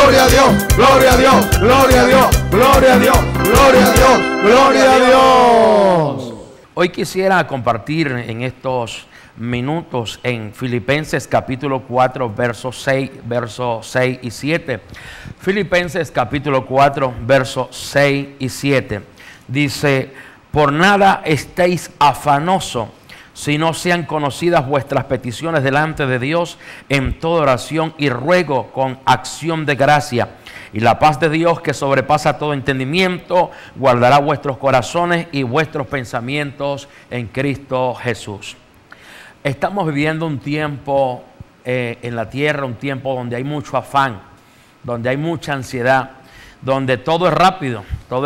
gloria a Dios, gloria a Dios, gloria a Dios, gloria a Dios, gloria a Dios, gloria a Dios. Hoy quisiera compartir en estos minutos en Filipenses capítulo 4, versos 6 y 7. Filipenses capítulo 4, versos 6 y 7. Dice: por nada estéis afanosos, si no sean conocidas vuestras peticiones delante de Dios en toda oración y ruego con acción de gracia. Y la paz de Dios, que sobrepasa todo entendimiento, guardará vuestros corazones y vuestros pensamientos en Cristo Jesús. Estamos viviendo un tiempo en la tierra, un tiempo donde hay mucho afán, donde hay mucha ansiedad, donde todo es rápido,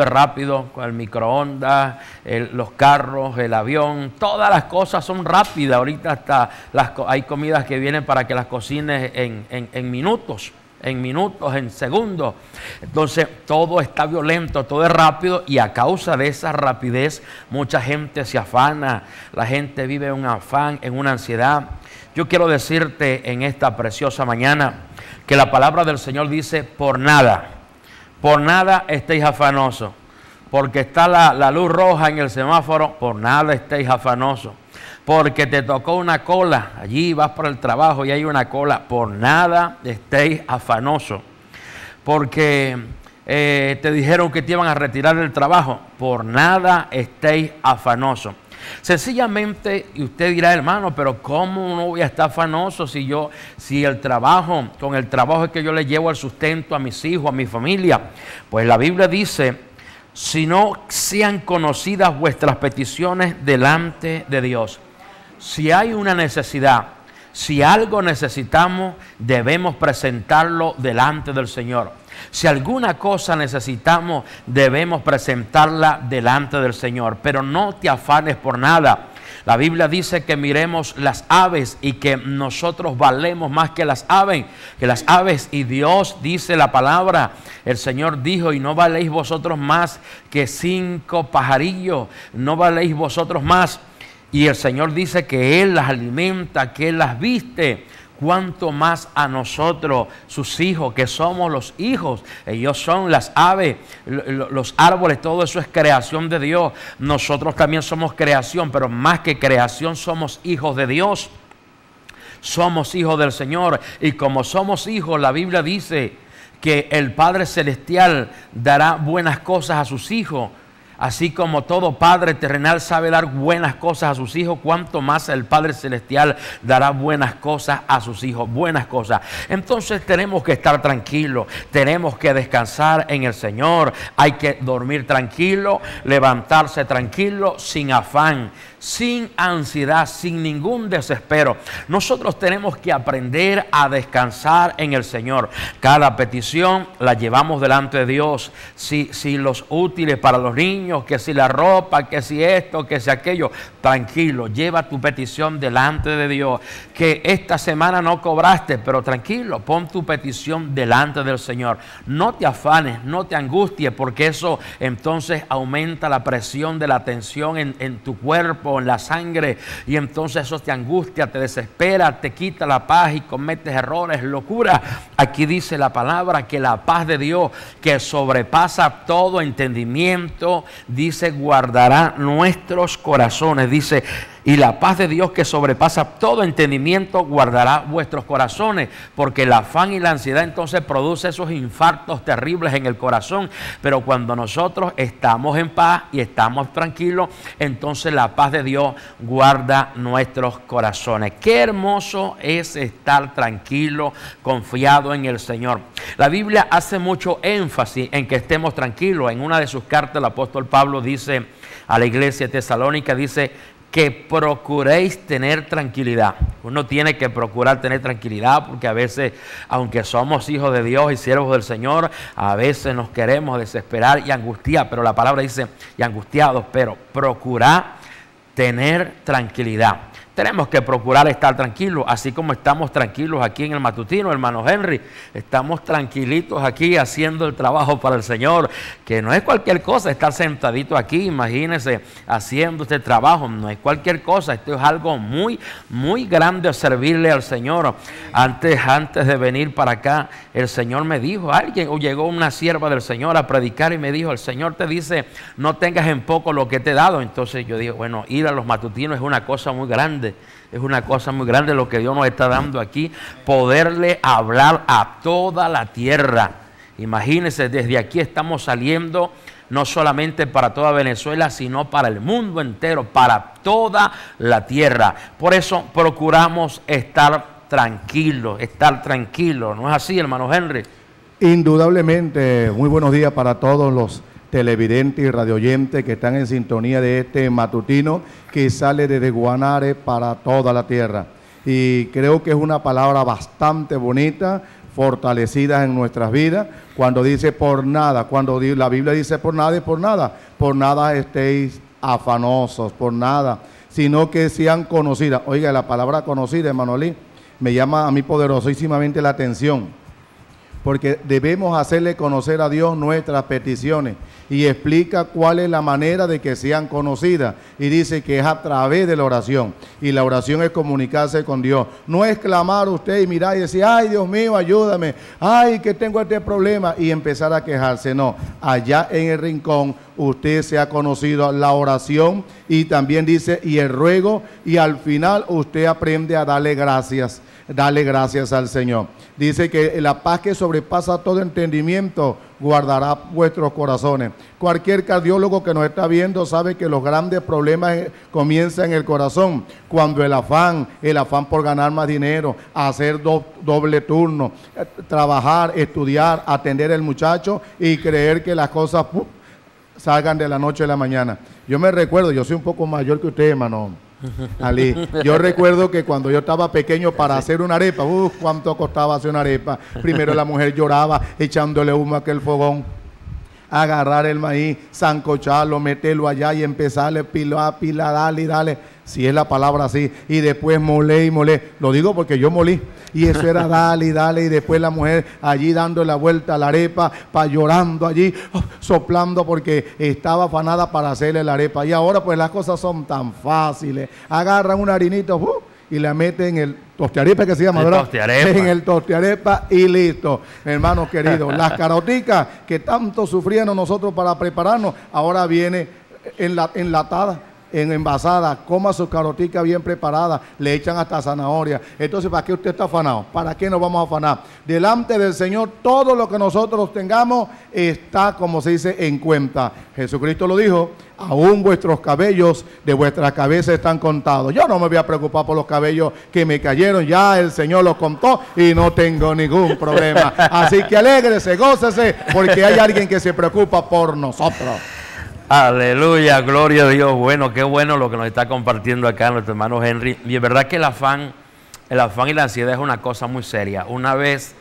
con el microondas, los carros, el avión, todas las cosas son rápidas. Ahorita hasta hay comidas que vienen para que las cocines en minutos, en segundos. Entonces todo está violento, todo es rápido, y a causa de esa rapidez mucha gente se afana, la gente vive en un afán, en una ansiedad. Yo quiero decirte en esta preciosa mañana que la palabra del Señor dice: por nada estéis afanosos. Porque está la luz roja en el semáforo, por nada estéis afanosos. Porque te tocó una cola, allí vas para el trabajo y hay una cola, por nada estéis afanosos. Porque te dijeron que te iban a retirar del trabajo, por nada estéis afanosos. Sencillamente, y usted dirá: hermano, pero ¿cómo no voy a estar afanoso si el trabajo, con el trabajo es que yo le llevo el sustento a mis hijos, a mi familia? Pues la Biblia dice: si no sean conocidas vuestras peticiones delante de Dios. Si hay una necesidad, si algo necesitamos, debemos presentarlo delante del Señor. Si alguna cosa necesitamos, debemos presentarla delante del Señor. Pero no te afanes por nada. La Biblia dice que miremos las aves y que nosotros valemos más que las aves. Y Dios dice la palabra, el Señor dijo: y no valéis vosotros más que 5 pajarillos, no valéis vosotros más. Y el Señor dice que Él las alimenta, que Él las viste. Cuanto más a nosotros, sus hijos, que somos los hijos. Ellos son las aves, los árboles, todo eso es creación de Dios. Nosotros también somos creación, pero más que creación somos hijos de Dios. Somos hijos del Señor. Y como somos hijos, la Biblia dice que el Padre Celestial dará buenas cosas a sus hijos. Así como todo padre terrenal sabe dar buenas cosas a sus hijos, cuanto más el Padre Celestial dará buenas cosas a sus hijos, buenas cosas. Entonces tenemos que estar tranquilos, tenemos que descansar en el Señor, hay que dormir tranquilo, levantarse tranquilo, sin afán, sin ansiedad, sin ningún desespero. Nosotros tenemos que aprender a descansar en el Señor. Cada petición la llevamos delante de Dios. Si los útiles para los niños, que si la ropa, que si esto, que si aquello, tranquilo, lleva tu petición delante de Dios. Que esta semana no cobraste, pero tranquilo, pon tu petición delante del Señor. No te afanes, no te angusties, porque eso entonces aumenta la presión de la tensión en tu cuerpo, en la sangre, y entonces eso te angustia, te desespera, te quita la paz y cometes errores, locura. Aquí dice la palabra que la paz de Dios, que sobrepasa todo entendimiento, dice, guardará nuestros corazones. Dice: y la paz de Dios, que sobrepasa todo entendimiento, guardará vuestros corazones. Porque el afán y la ansiedad entonces produce esos infartos terribles en el corazón. Pero cuando nosotros estamos en paz y estamos tranquilos, entonces la paz de Dios guarda nuestros corazones. Qué hermoso es estar tranquilo, confiado en el Señor. La Biblia hace mucho énfasis en que estemos tranquilos. En una de sus cartas el apóstol Pablo dice a la iglesia de Tesalónica, dice que procuréis tener tranquilidad. Uno tiene que procurar tener tranquilidad, porque a veces, aunque somos hijos de Dios y siervos del Señor, a veces nos queremos desesperar y angustiar, pero la palabra dice, y angustiados, pero procurad tener tranquilidad. tenemos que procurar estar tranquilos, así como estamos tranquilos aquí en el matutino, hermano Henry. Estamos tranquilitos aquí haciendo el trabajo para el Señor, que no es cualquier cosa estar sentadito aquí, imagínense, haciendo este trabajo, no es cualquier cosa, esto es algo muy, muy grande, servirle al Señor. Antes de venir para acá, el Señor me dijo, llegó una sierva del Señor a predicar y me dijo, el Señor te dice, no tengas en poco lo que te he dado. Entonces yo digo, bueno, ir a los matutinos es una cosa muy grande. Es una cosa muy grande lo que Dios nos está dando aquí, poderle hablar a toda la tierra. Imagínense, desde aquí estamos saliendo no solamente para toda Venezuela, sino para el mundo entero, para toda la tierra. Por eso procuramos estar tranquilos, ¿no es así, hermano Henry? Indudablemente, muy buenos días para todos los televidentes y radioyentes que están en sintonía de este matutino que sale desde Guanare para toda la tierra. Y creo que es una palabra bastante bonita, fortalecida en nuestras vidas, cuando dice por nada, cuando la Biblia dice por nada estéis afanosos, por nada, sino que sean conocidas. Oiga, la palabra conocida, hermano Lee, me llama a mí poderosísimamente la atención, porque debemos hacerle conocer a Dios nuestras peticiones, y explica cuál es la manera de que sean conocidas, y dice que es a través de la oración, y la oración es comunicarse con Dios, no es clamar usted y mirar y decir, ay Dios mío, ayúdame, ay que tengo este problema, y empezar a quejarse. No, allá en el rincón usted se ha conocido la oración, y también dice, y el ruego, y al final usted aprende a darle gracias al Señor. Dice que la paz que sobrepasa todo entendimiento guardará vuestros corazones. Cualquier cardiólogo que nos está viendo sabe que los grandes problemas comienzan en el corazón, cuando el afán por ganar más dinero, hacer doble turno, trabajar, estudiar, atender al muchacho y creer que las cosas salgan de la noche a la mañana. Yo me recuerdo, yo soy un poco mayor que usted, hermano Ali. Yo recuerdo que cuando yo estaba pequeño, para hacer una arepa, cuánto costaba hacer una arepa. Primero la mujer lloraba echándole humo a aquel fogón, agarrar el maíz, sancocharlo, meterlo allá y empezarle pila, dale, si es la palabra así, y después molé y molé. Lo digo porque yo molí, y eso era dale, y después la mujer allí dando la vuelta a la arepa, llorando allí, soplando porque estaba afanada para hacerle la arepa. Y ahora pues las cosas son tan fáciles, agarran una harinita y la meten en el tostiarepa, que se llama, ¿verdad? En el tostiarepa y listo. Hermanos queridos, las caroticas que tanto sufríamos nosotros para prepararnos, ahora viene enlatada, envasada. Coma su carotica bien preparada, le echan hasta zanahoria. Entonces, ¿para qué usted está afanado? ¿Para qué nos vamos a afanar? Delante del Señor, todo lo que nosotros tengamos está, como se dice, en cuenta. Jesucristo lo dijo, aún vuestros cabellos de vuestra cabeza están contados. Yo no me voy a preocupar por los cabellos que me cayeron, ya el Señor los contó y no tengo ningún problema. Así que alégrese, gócese, porque hay alguien que se preocupa por nosotros. Aleluya, gloria a Dios. Bueno, qué bueno lo que nos está compartiendo acá nuestro hermano Henry. Y es verdad que el afán y la ansiedad es una cosa muy seria. Una vez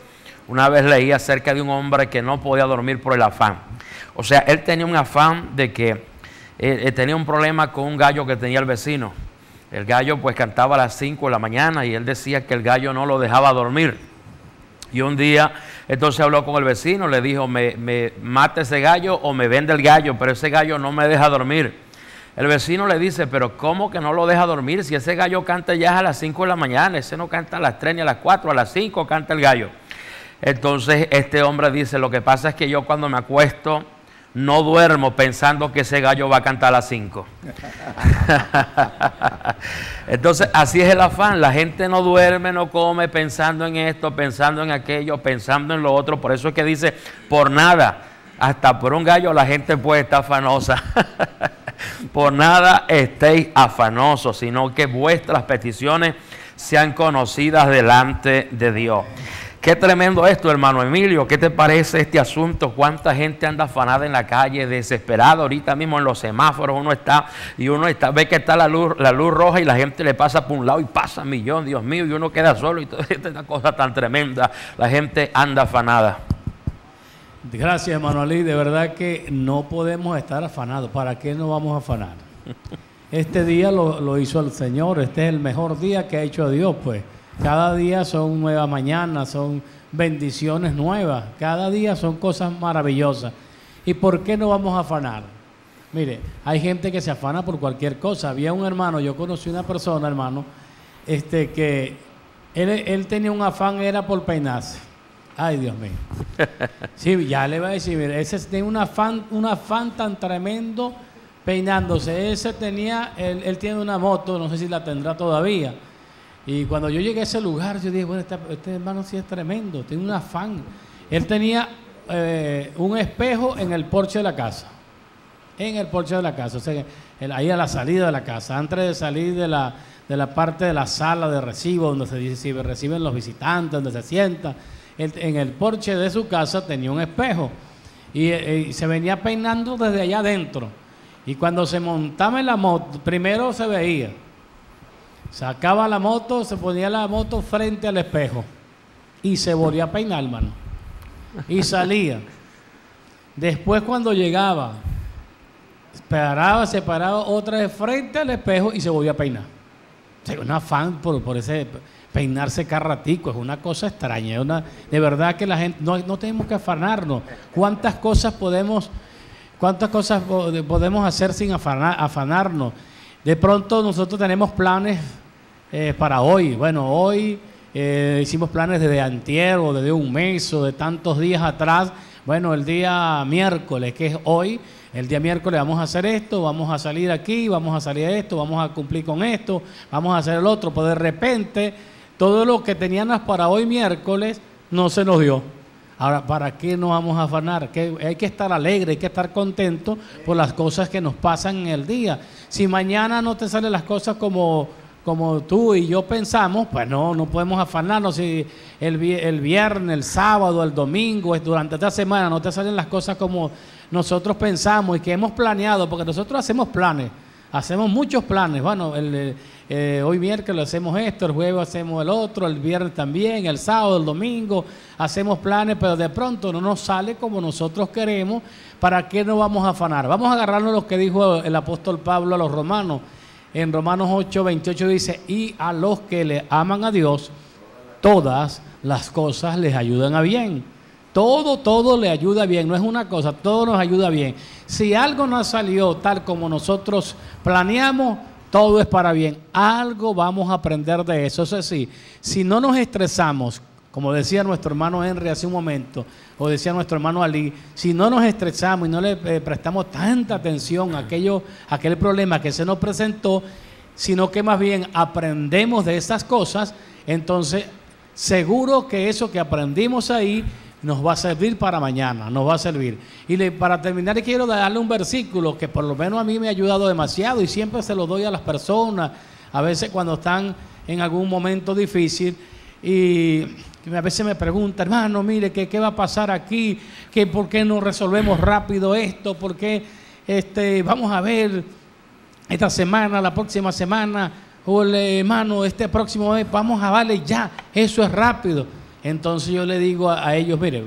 leí acerca de un hombre que no podía dormir por el afán. O sea, él tenía un afán de que tenía un problema con un gallo que tenía el vecino. El gallo pues cantaba a las 5 de la mañana y él decía que el gallo no lo dejaba dormir. Y un día, entonces habló con el vecino, le dijo, me mata ese gallo o me vende el gallo, pero ese gallo no me deja dormir. El vecino le dice, pero ¿cómo que no lo deja dormir? Si ese gallo canta ya a las 5 de la mañana, ese no canta a las 3 ni a las 4, a las 5 canta el gallo. Entonces este hombre dice, lo que pasa es que yo cuando me acuesto no duermo pensando que ese gallo va a cantar a las 5. Entonces así es el afán, la gente no duerme, no come pensando en esto, pensando en aquello, pensando en lo otro. Por eso es que dice, por nada, hasta por un gallo la gente puede estar afanosa. Por nada estéis afanosos, sino que vuestras peticiones sean conocidas delante de Dios. Qué tremendo esto, hermano Emilio. ¿Qué te parece este asunto? ¿Cuánta gente anda afanada en la calle, desesperada? Ahorita mismo en los semáforos uno está, ve que está la luz roja y la gente le pasa por un lado y pasa millón, Dios mío, y uno queda solo y toda esta cosa tan tremenda. La gente anda afanada. Gracias, hermano Ali. De verdad que no podemos estar afanados. ¿Para qué nos vamos a afanar? este día lo hizo el Señor, este es el mejor día que ha hecho Dios, pues. Cada día son nuevas mañanas, son bendiciones nuevas, cada día son cosas maravillosas. ¿Y por qué no vamos a afanar? Mire, hay gente que se afana por cualquier cosa. Había un hermano, yo conocí una persona, hermano, que él tenía un afán, era por peinarse. Ay, Dios mío. Sí, ya le voy a decir, mire, ese tenía un afán tan tremendo peinándose. Él tiene una moto, no sé si la tendrá todavía. Y cuando yo llegué a ese lugar, yo dije, bueno, este hermano sí es tremendo, tiene un afán. Él tenía un espejo en el porche de la casa. En el porche de la casa, o sea, ahí a la salida de la casa, antes de salir de la parte de la sala de recibo, donde se reciben los visitantes, donde se sienta. En el porche de su casa tenía un espejo y se venía peinando desde allá adentro. Y cuando se montaba en la moto, primero se veía, sacaba la moto, se ponía la moto frente al espejo y se volvía a peinar, hermano. Y salía. Después, cuando llegaba, se paraba otra vez frente al espejo y se volvía a peinar. O sea, un afán por ese peinarse cada ratico, es una cosa extraña. De verdad que la gente, no tenemos que afanarnos. ¿Cuántas cosas podemos hacer sin afanarnos? De pronto nosotros tenemos planes para hoy. Bueno, hoy hicimos planes desde antier o desde un mes o de tantos días atrás. Bueno, el día miércoles, que es hoy, el día miércoles vamos a hacer esto, vamos a salir aquí, vamos a salir de esto, vamos a cumplir con esto, vamos a hacer el otro. Pues de repente, todo lo que teníamos para hoy miércoles no se nos dio. Ahora, ¿para qué nos vamos a afanar? Hay que estar alegre, hay que estar contento por las cosas que nos pasan en el día. Si mañana no te salen las cosas como tú y yo pensamos, pues no podemos afanarnos. Si el viernes, el sábado, el domingo, durante esta semana no te salen las cosas como nosotros pensamos y que hemos planeado, porque nosotros hacemos planes, hacemos muchos planes. Bueno, hoy miércoles hacemos esto, el jueves hacemos el otro, el viernes también, el sábado, el domingo, hacemos planes, pero de pronto no nos sale como nosotros queremos. ¿Para qué nos vamos a afanar? Vamos a agarrarnos lo que dijo el apóstol Pablo a los romanos. En Romanos 8:28 dice, y a los que le aman a Dios, todas las cosas les ayudan a bien. Todo le ayuda bien, no es una cosa, todo nos ayuda bien. Si algo no salió tal como nosotros planeamos, todo es para bien. Algo vamos a aprender de eso. Eso sí, si no nos estresamos, como decía nuestro hermano Henry hace un momento, o decía nuestro hermano Ali, si no nos estresamos y no le prestamos tanta atención a aquel problema que se nos presentó, sino que más bien aprendemos de esas cosas, entonces seguro que eso que aprendimos ahí nos va a servir para mañana, nos va a servir. Y para terminar quiero darle un versículo que por lo menos a mí me ha ayudado demasiado y siempre se lo doy a las personas, a veces cuando están en algún momento difícil y a veces me preguntan, hermano, mire, ¿qué va a pasar aquí? ¿Por qué no resolvemos rápido esto? ¿Por qué vamos a ver esta semana, la próxima semana, o hermano, este próximo mes, vamos a darle ya, eso es rápido? Entonces yo le digo a ellos, mire,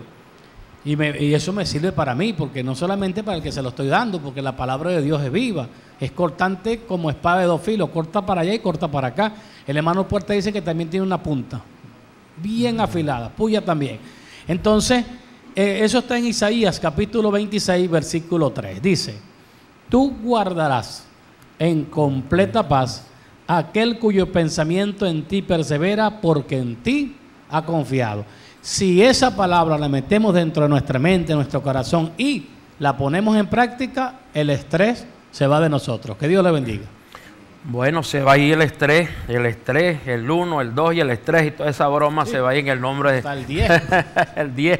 y eso me sirve para mí, porque no solamente para el que se lo estoy dando, porque la palabra de Dios es viva, es cortante como espada de dos filos, corta para allá y corta para acá. El hermano Puerta dice que también tiene una punta bien afilada, puya también. Entonces, eso está en Isaías capítulo 26, versículo 3. Dice, tú guardarás en completa paz aquel cuyo pensamiento en ti persevera, porque en ti ha confiado. Si esa palabra la metemos dentro de nuestra mente, nuestro corazón y la ponemos en práctica, el estrés se va de nosotros. Que Dios le bendiga. Bueno, se va a ir el estrés, el 1, el 2 y el estrés y toda esa broma sí. Se va a ir en el nombre de... Hasta el 10. El 10.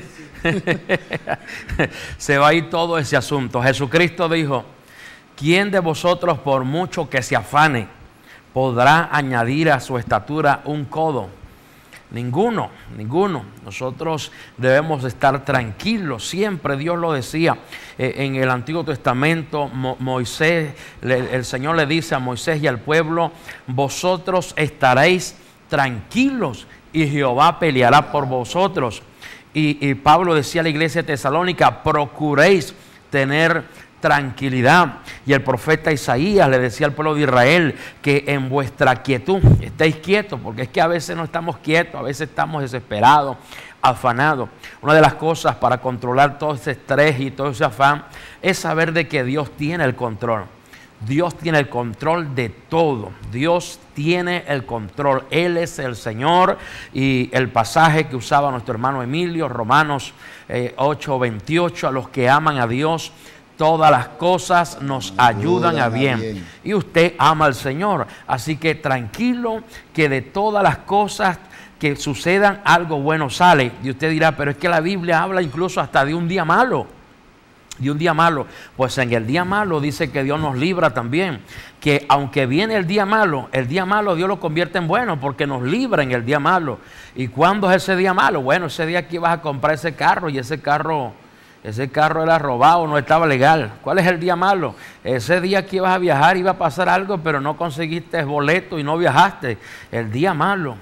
Se va a ir todo ese asunto. Jesucristo dijo, ¿quién de vosotros por mucho que se afane podrá añadir a su estatura un codo? Ninguno. Nosotros debemos estar tranquilos. Siempre Dios lo decía. En el Antiguo Testamento, Moisés, el Señor le dice a Moisés y al pueblo, vosotros estaréis tranquilos y Jehová peleará por vosotros. Y Pablo decía a la iglesia de Tesalónica, procuréis tener tranquilidad. Y el profeta Isaías le decía al pueblo de Israel que en vuestra quietud estéis quietos, porque es que a veces no estamos quietos, a veces estamos desesperados, afanados. Una de las cosas para controlar todo ese estrés y todo ese afán es saber de que Dios tiene el control. Dios tiene el control de todo. Dios tiene el control. Él es el Señor. Y el pasaje que usaba nuestro hermano Emilio, Romanos 8:28, a los que aman a Dios, todas las cosas nos ayudan a bien. Y usted ama al Señor. Así que tranquilo, que de todas las cosas que sucedan, algo bueno sale. Y usted dirá, pero es que la Biblia habla incluso hasta de un día malo. De un día malo. Pues en el día malo dice que Dios nos libra también. Que aunque viene el día malo Dios lo convierte en bueno, porque nos libra en el día malo. ¿Y cuándo es ese día malo? Bueno, ese día que ibas a comprar ese carro y ese carro era robado, no estaba legal. ¿Cuál es el día malo? Ese día que ibas a viajar iba a pasar algo, pero no conseguiste boleto y no viajaste. El día malo,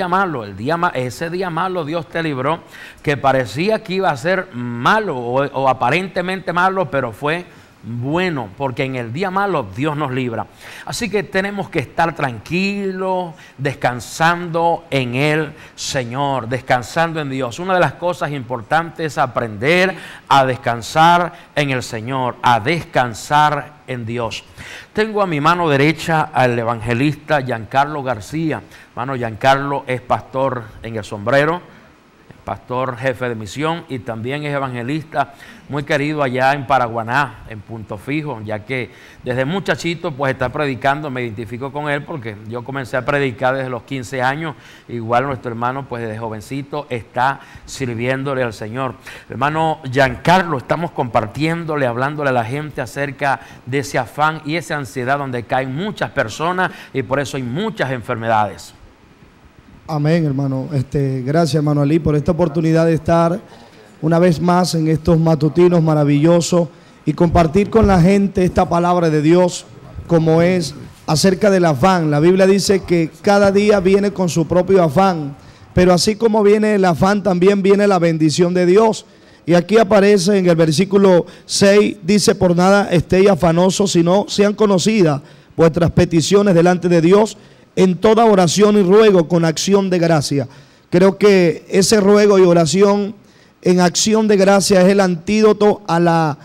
ese día malo Dios te libró, que parecía que iba a ser malo o aparentemente malo, pero fue bueno, porque en el día malo Dios nos libra. Así que tenemos que estar tranquilos, descansando en el Señor, descansando en Dios. Una de las cosas importantes es aprender a descansar en el Señor, a descansar en Dios. Tengo a mi mano derecha al evangelista Giancarlo García. Hermano Giancarlo es pastor en El Sombrero, pastor jefe de misión, y también es evangelista muy querido allá en Paraguaná, en Punto Fijo, ya que desde muchachito pues está predicando. Me identifico con él porque yo comencé a predicar desde los 15 años, igual nuestro hermano pues desde jovencito está sirviéndole al Señor. Hermano Giancarlo, estamos compartiéndole, hablándole a la gente acerca de ese afán y esa ansiedad donde caen muchas personas y por eso hay muchas enfermedades. Amén, hermano. Gracias, hermano Ali, por esta oportunidad de estar una vez más en estos matutinos maravillosos y compartir con la gente esta palabra de Dios, como es acerca del afán. La Biblia dice que cada día viene con su propio afán, pero así como viene el afán, también viene la bendición de Dios. Y aquí aparece en el versículo 6, dice: por nada estéis afanosos, sino sean conocidas vuestras peticiones delante de Dios en toda oración y ruego con acción de gracia. Creo que ese ruego y oración en acción de gracia es el antídoto a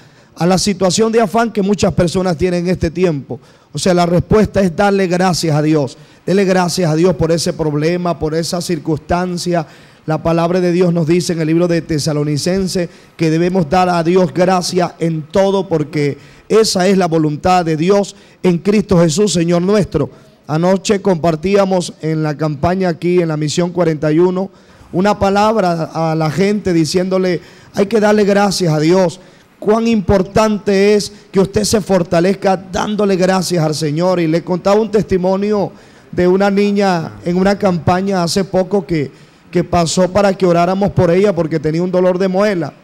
la situación de afán que muchas personas tienen en este tiempo. O sea, la respuesta es darle gracias a Dios. Dele gracias a Dios por ese problema, por esa circunstancia. La palabra de Dios nos dice en el libro de Tesalonicenses que debemos dar a Dios gracia en todo, porque esa es la voluntad de Dios en Cristo Jesús, Señor nuestro. Anoche compartíamos en la campaña aquí en la Misión 41 una palabra a la gente diciéndole: hay que darle gracias a Dios. Cuán importante es que usted se fortalezca dándole gracias al Señor. Y le contaba un testimonio de una niña en una campaña hace poco que pasó para que oráramos por ella porque tenía un dolor de muela.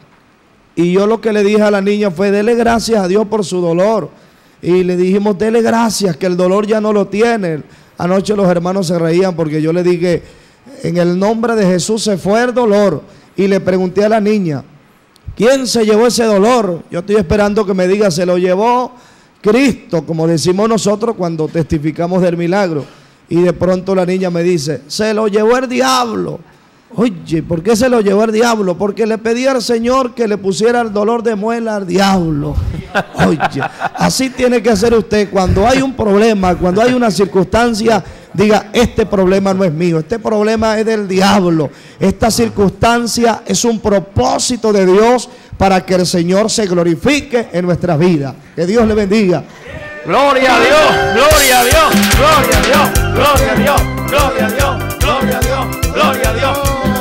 Y yo lo que le dije a la niña fue: dele gracias a Dios por su dolor. Y le dijimos: dele gracias que el dolor ya no lo tiene. Anoche los hermanos se reían porque yo le dije: en el nombre de Jesús se fue el dolor. Y le pregunté a la niña: ¿quién se llevó ese dolor? Yo estoy esperando que me diga: se lo llevó Cristo, como decimos nosotros cuando testificamos del milagro. Y de pronto la niña me dice: se lo llevó el diablo. Oye, ¿por qué se lo llevó el diablo? Porque le pedí al Señor que le pusiera el dolor de muela al diablo. Oye, así tiene que hacer usted. Cuando hay un problema, cuando hay una circunstancia, diga: este problema no es mío, este problema es del diablo. Esta circunstancia es un propósito de Dios para que el Señor se glorifique en nuestras vidas. Que Dios le bendiga. Gloria a Dios, gloria a Dios, gloria a Dios, gloria a Dios, gloria a Dios, gloria a Dios, gloria a Dios.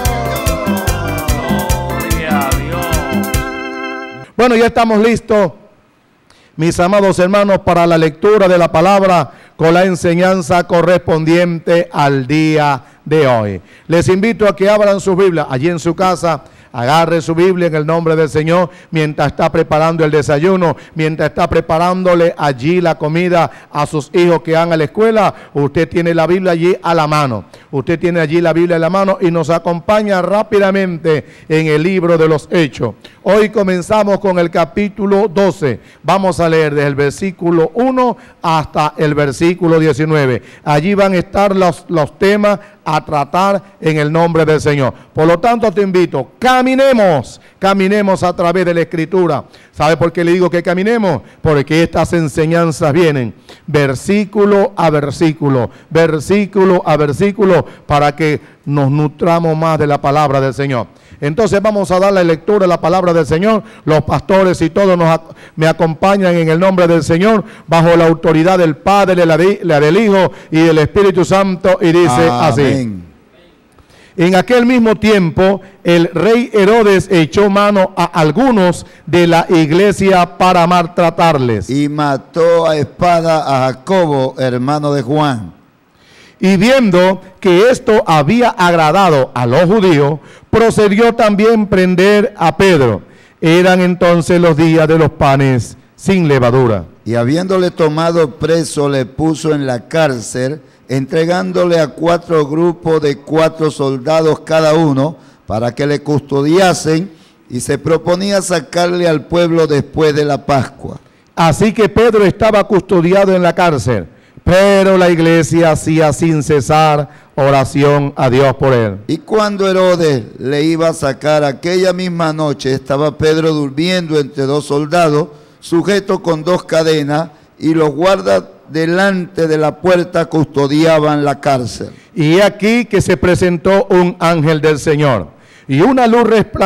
Bueno, ya estamos listos, mis amados hermanos, para la lectura de la palabra con la enseñanza correspondiente al día de hoy. Les invito a que abran su Biblia allí en su casa. Agarre su Biblia en el nombre del Señor mientras está preparando el desayuno, mientras está preparándole allí la comida a sus hijos que van a la escuela. Usted tiene la Biblia allí a la mano. Usted tiene allí la Biblia a la mano y nos acompaña rápidamente en el libro de los Hechos. Hoy comenzamos con el capítulo 12. Vamos a leer desde el versículo 1 hasta el versículo 19. Allí van a estar los temas a tratar en el nombre del Señor. Por lo tanto, te invito, caminemos a través de la Escritura. ¿Sabe por qué le digo que caminemos? Porque estas enseñanzas vienen versículo a versículo, para que nos nutramos más de la palabra del Señor. Entonces vamos a dar la lectura de la palabra del Señor. Los pastores y todos me acompañan en el nombre del Señor, bajo la autoridad del Padre, la del Hijo y del Espíritu Santo, y dice así. En aquel mismo tiempo, el rey Herodes echó mano a algunos de la iglesia para maltratarles. Y mató a espada a Jacobo, hermano de Juan. Y viendo que esto había agradado a los judíos, procedió también prender a Pedro. Eran entonces los días de los panes sin levadura. Y habiéndole tomado preso, le puso en la cárcel, entregándole a 4 grupos de 4 soldados cada uno, para que le custodiasen, y se proponía sacarle al pueblo después de la Pascua. Así que Pedro estaba custodiado en la cárcel, pero la iglesia hacía sin cesar oración a Dios por él. Y cuando Herodes le iba a sacar aquella misma noche, estaba Pedro durmiendo entre 2 soldados, sujeto con 2 cadenas, y los guardas delante de la puerta custodiaban la cárcel. Y aquí que se presentó un ángel del Señor, y una luz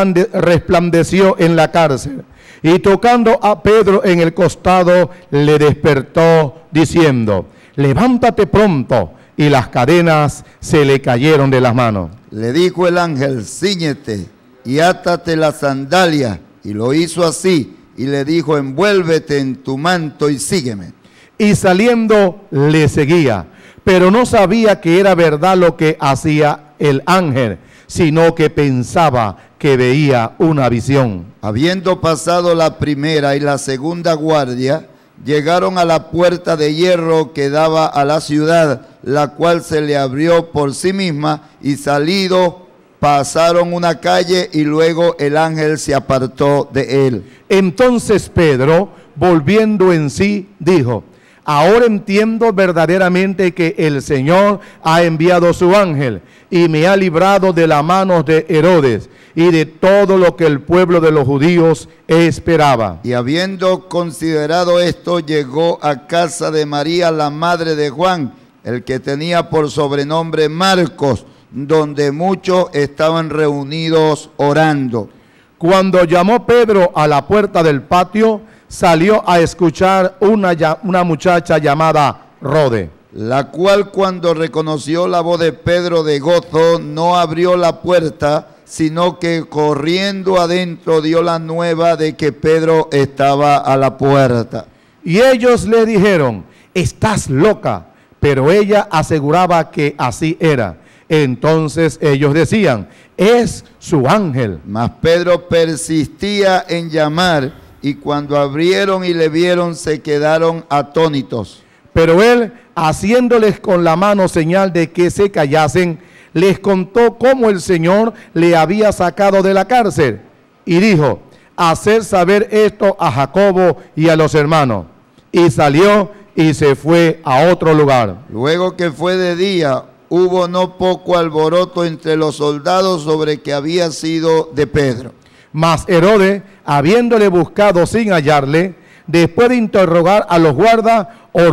resplandeció en la cárcel, y tocando a Pedro en el costado, le despertó diciendo: levántate pronto. Y las cadenas se le cayeron de las manos. Le dijo el ángel: cíñete y átate la sandalia. Y lo hizo así, y le dijo: envuélvete en tu manto y sígueme. Y saliendo le seguía, pero no sabía que era verdad lo que hacía el ángel, sino que pensaba que veía una visión. Habiendo pasado la primera y la segunda guardia, llegaron a la puerta de hierro que daba a la ciudad, la cual se le abrió por sí misma, y salido pasaron una calle, y luego el ángel se apartó de él. Entonces Pedro, volviendo en sí, dijo: ahora entiendo verdaderamente que el Señor ha enviado su ángel y me ha librado de la mano de Herodes y de todo lo que el pueblo de los judíos esperaba. Y habiendo considerado esto, llegó a casa de María, la madre de Juan, el que tenía por sobrenombre Marcos, donde muchos estaban reunidos orando. Cuando llamó Pedro a la puerta del patio, salió a escuchar una muchacha llamada Rode, la cual, cuando reconoció la voz de Pedro de gozo, no abrió la puerta, sino que corriendo adentro dio la nueva de que Pedro estaba a la puerta. Y ellos le dijeron: estás loca. Pero ella aseguraba que así era. Entonces ellos decían: es su ángel. Mas Pedro persistía en llamar, y cuando abrieron y le vieron, se quedaron atónitos. Pero él, haciéndoles con la mano señal de que se callasen, les contó cómo el Señor le había sacado de la cárcel. Y dijo: haced saber esto a Jacobo y a los hermanos. Y salió y se fue a otro lugar. Luego que fue de día, hubo no poco alboroto entre los soldados sobre que había sido de Pedro. Mas Herodes, habiéndole buscado sin hallarle, después de interrogar a los guardas,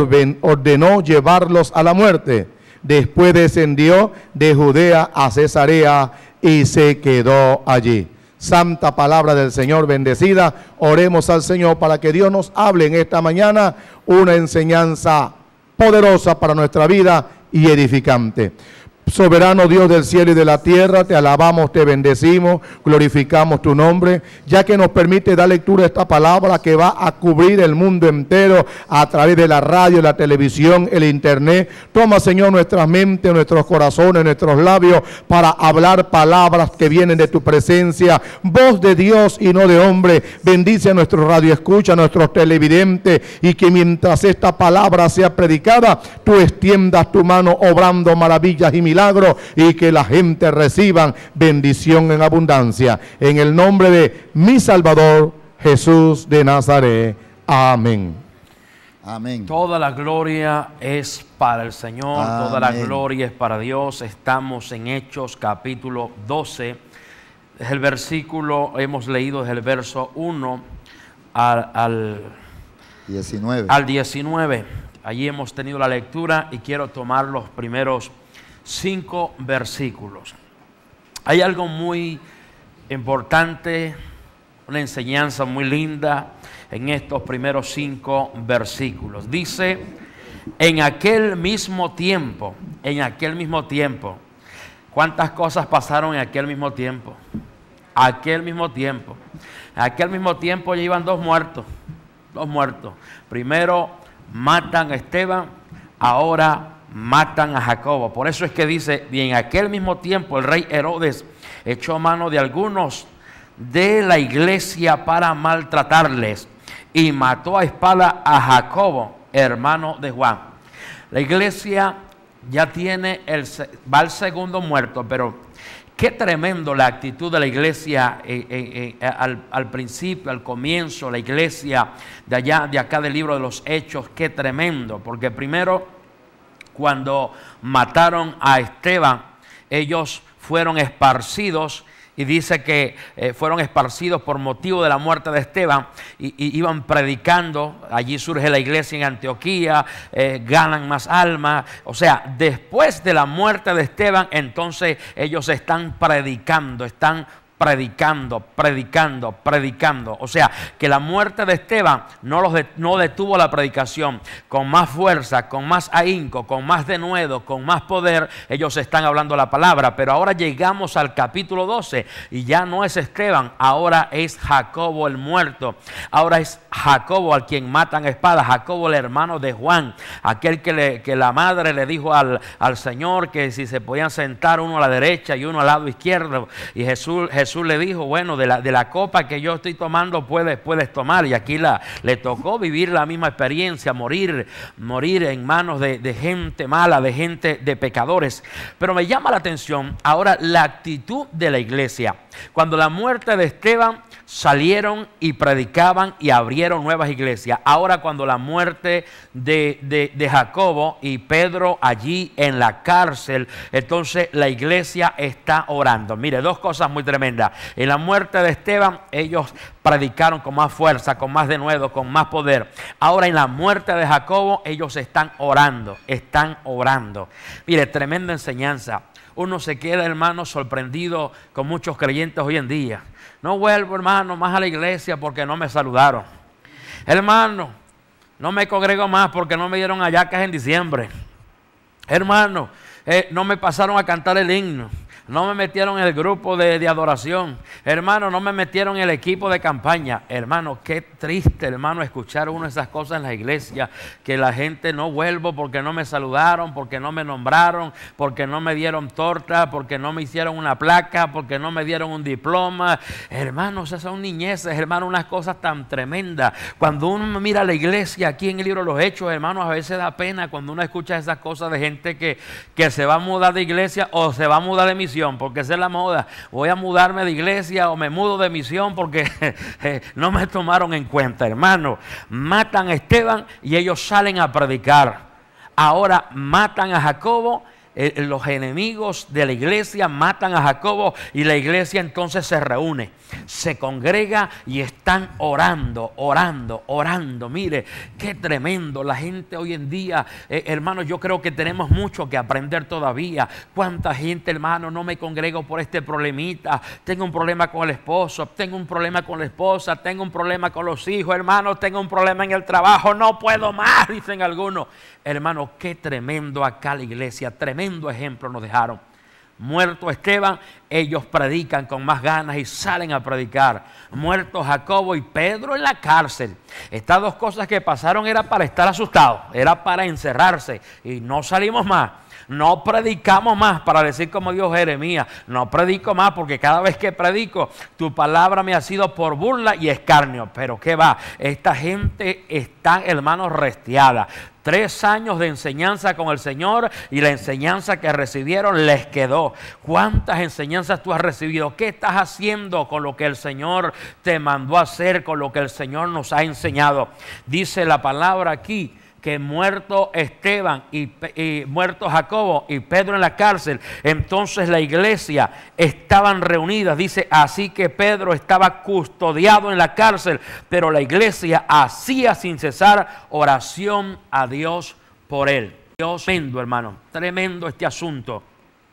ordenó llevarlos a la muerte. Después descendió de Judea a Cesarea y se quedó allí. Santa palabra del Señor bendecida. Oremos al Señor para que Dios nos hable en esta mañana una enseñanza poderosa para nuestra vida y edificante. Soberano Dios del cielo y de la tierra, te alabamos, te bendecimos, glorificamos tu nombre, ya que nos permite dar lectura a esta palabra que va a cubrir el mundo entero a través de la radio, la televisión, el internet. Toma, Señor, nuestras mentes, nuestros corazones, nuestros labios para hablar palabras que vienen de tu presencia, voz de Dios y no de hombre. Bendice a nuestro radio escucha, a nuestros televidentes, y que mientras esta palabra sea predicada, tú extiendas tu mano obrando maravillas y milagros, y que la gente reciba bendición en abundancia. En el nombre de mi Salvador, Jesús de Nazaret. Amén. Amén. Toda la gloria es para el Señor, Amén. Toda la gloria es para Dios. Estamos en Hechos capítulo 12. Es el versículo, hemos leído desde el verso 1 al 19. Allí hemos tenido la lectura y quiero tomar los primeros 5 versículos. Hay algo muy importante, una enseñanza muy linda en estos primeros 5 versículos. Dice, en aquel mismo tiempo, ¿cuántas cosas pasaron en aquel mismo tiempo? En aquel mismo tiempo ya iban dos muertos. Primero matan a Esteban, ahora matan a Jacobo. Por eso es que dice, y en aquel mismo tiempo el rey Herodes echó mano de algunos de la iglesia para maltratarles y mató a espada a Jacobo, hermano de Juan. La iglesia ya va al segundo muerto, pero qué tremendo la actitud de la iglesia al principio, al comienzo, la iglesia de acá del libro de los Hechos, qué tremendo, porque primero, cuando mataron a Esteban, ellos fueron esparcidos, y dice que fueron esparcidos por motivo de la muerte de Esteban, y iban predicando. Allí surge la iglesia en Antioquía, ganan más almas. O sea, después de la muerte de Esteban, entonces ellos están predicando, predicando. O sea, que la muerte de Esteban no detuvo la predicación. Con más fuerza, con más ahínco, con más denuedo, con más poder, ellos están hablando la palabra. Pero ahora llegamos al capítulo 12 y ya no es Esteban, ahora es Jacobo el muerto. Ahora es Jacobo al quien matan a espada, Jacobo el hermano de Juan, aquel que la madre le dijo al Señor que si se podían sentar uno a la derecha y uno al lado izquierdo, y Jesús le dijo, bueno, de la copa que yo estoy tomando puedes tomar. Y aquí le tocó vivir la misma experiencia, morir en manos de gente mala, de pecadores. Pero me llama la atención ahora la actitud de la iglesia. Cuando la muerte de Esteban, salieron y predicaban y abrieron nuevas iglesias. Ahora cuando la muerte de Jacobo y Pedro allí en la cárcel, entonces la iglesia está orando. Mire, dos cosas muy tremendas. En la muerte de Esteban, ellos predicaron con más fuerza, con más denuedo, con más poder. Ahora en la muerte de Jacobo, ellos están orando. Mire, tremenda enseñanza. Uno se queda, hermano, sorprendido con muchos creyentes hoy en día. No vuelvo, hermano, más a la iglesia porque no me saludaron. Hermano, no me congrego más porque no me dieron hallacas en diciembre. Hermano, no me pasaron a cantar el himno. No me metieron en el grupo de adoración. Hermano, no me metieron en el equipo de campaña. Hermano, qué triste, hermano, escuchar uno de esas cosas en la iglesia. Que la gente no vuelvo porque no me saludaron, porque no me nombraron, porque no me dieron torta, porque no me hicieron una placa, porque no me dieron un diploma. Hermanos, esas son niñeces, hermano, unas cosas tan tremendas. Cuando uno mira la iglesia aquí en el libro de los Hechos, hermanos, a veces da pena cuando uno escucha esas cosas de gente que se va a mudar de iglesia o se va a mudar de misión. Porque esa es la moda. Voy a mudarme de iglesia o me mudo de misión porque no me tomaron en cuenta, hermano. Matan a Esteban y ellos salen a predicar. Ahora matan a Jacobo. Los enemigos de la iglesia matan a Jacobo y la iglesia entonces se reúne, se congrega y están orando. Mire, qué tremendo la gente hoy en día, hermanos. Yo creo que tenemos mucho que aprender todavía. Cuánta gente, hermano, no me congrego por este problemita. Tengo un problema con el esposo, tengo un problema con la esposa, tengo un problema con los hijos, hermano, tengo un problema en el trabajo, no puedo más, dicen algunos. Hermano, qué tremendo acá la iglesia, tremendo tremendo ejemplo nos dejaron. Muerto Esteban, ellos predican con más ganas y salen a predicar. Muerto Jacobo y Pedro en la cárcel. Estas dos cosas que pasaron era para estar asustados, era para encerrarse y no salimos más. No predicamos más para decir como dijo Jeremías, no predico más porque cada vez que predico tu palabra me ha sido por burla y escarnio. Pero qué va, esta gente está, hermanos, restiada. 3 años de enseñanza con el Señor y la enseñanza que recibieron les quedó. ¿Cuántas enseñanzas tú has recibido? ¿Qué estás haciendo con lo que el Señor te mandó a hacer, con lo que el Señor nos ha enseñado? Dice la palabra aquí que muerto Esteban y muerto Jacobo y Pedro en la cárcel, entonces la iglesia estaban reunidas. Dice, así que Pedro estaba custodiado en la cárcel, pero la iglesia hacía sin cesar oración a Dios por él. Dios, tremendo, hermano, tremendo este asunto.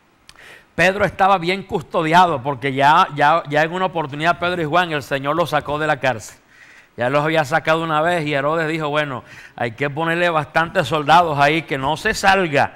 Pedro estaba bien custodiado porque ya en una oportunidad Pedro y Juan, el Señor los sacó de la cárcel. Ya los había sacado una vez y Herodes dijo, bueno, hay que ponerle bastantes soldados ahí que no se salga,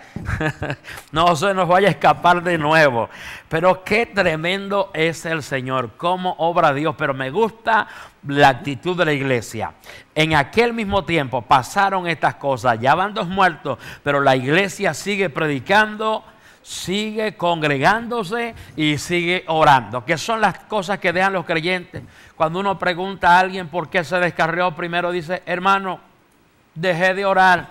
no se nos vaya a escapar de nuevo. Pero qué tremendo es el Señor, cómo obra Dios. Pero me gusta la actitud de la iglesia. En aquel mismo tiempo pasaron estas cosas, ya van 2 muertos, pero la iglesia sigue predicando, sigue congregándose y sigue orando. ¿Qué son las cosas que dejan los creyentes? Cuando uno pregunta a alguien por qué se descarrió, primero dice, hermano, dejé de orar.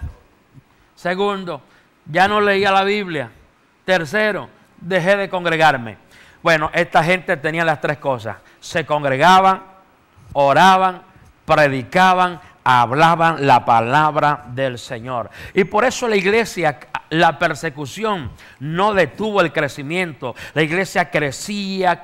Segundo, ya no leía la Biblia. Tercero, dejé de congregarme. Bueno, esta gente tenía las 3 cosas. Se congregaban, oraban, predicaban, hablaban la palabra del Señor. Y por eso la iglesia, la persecución no detuvo el crecimiento. La iglesia crecía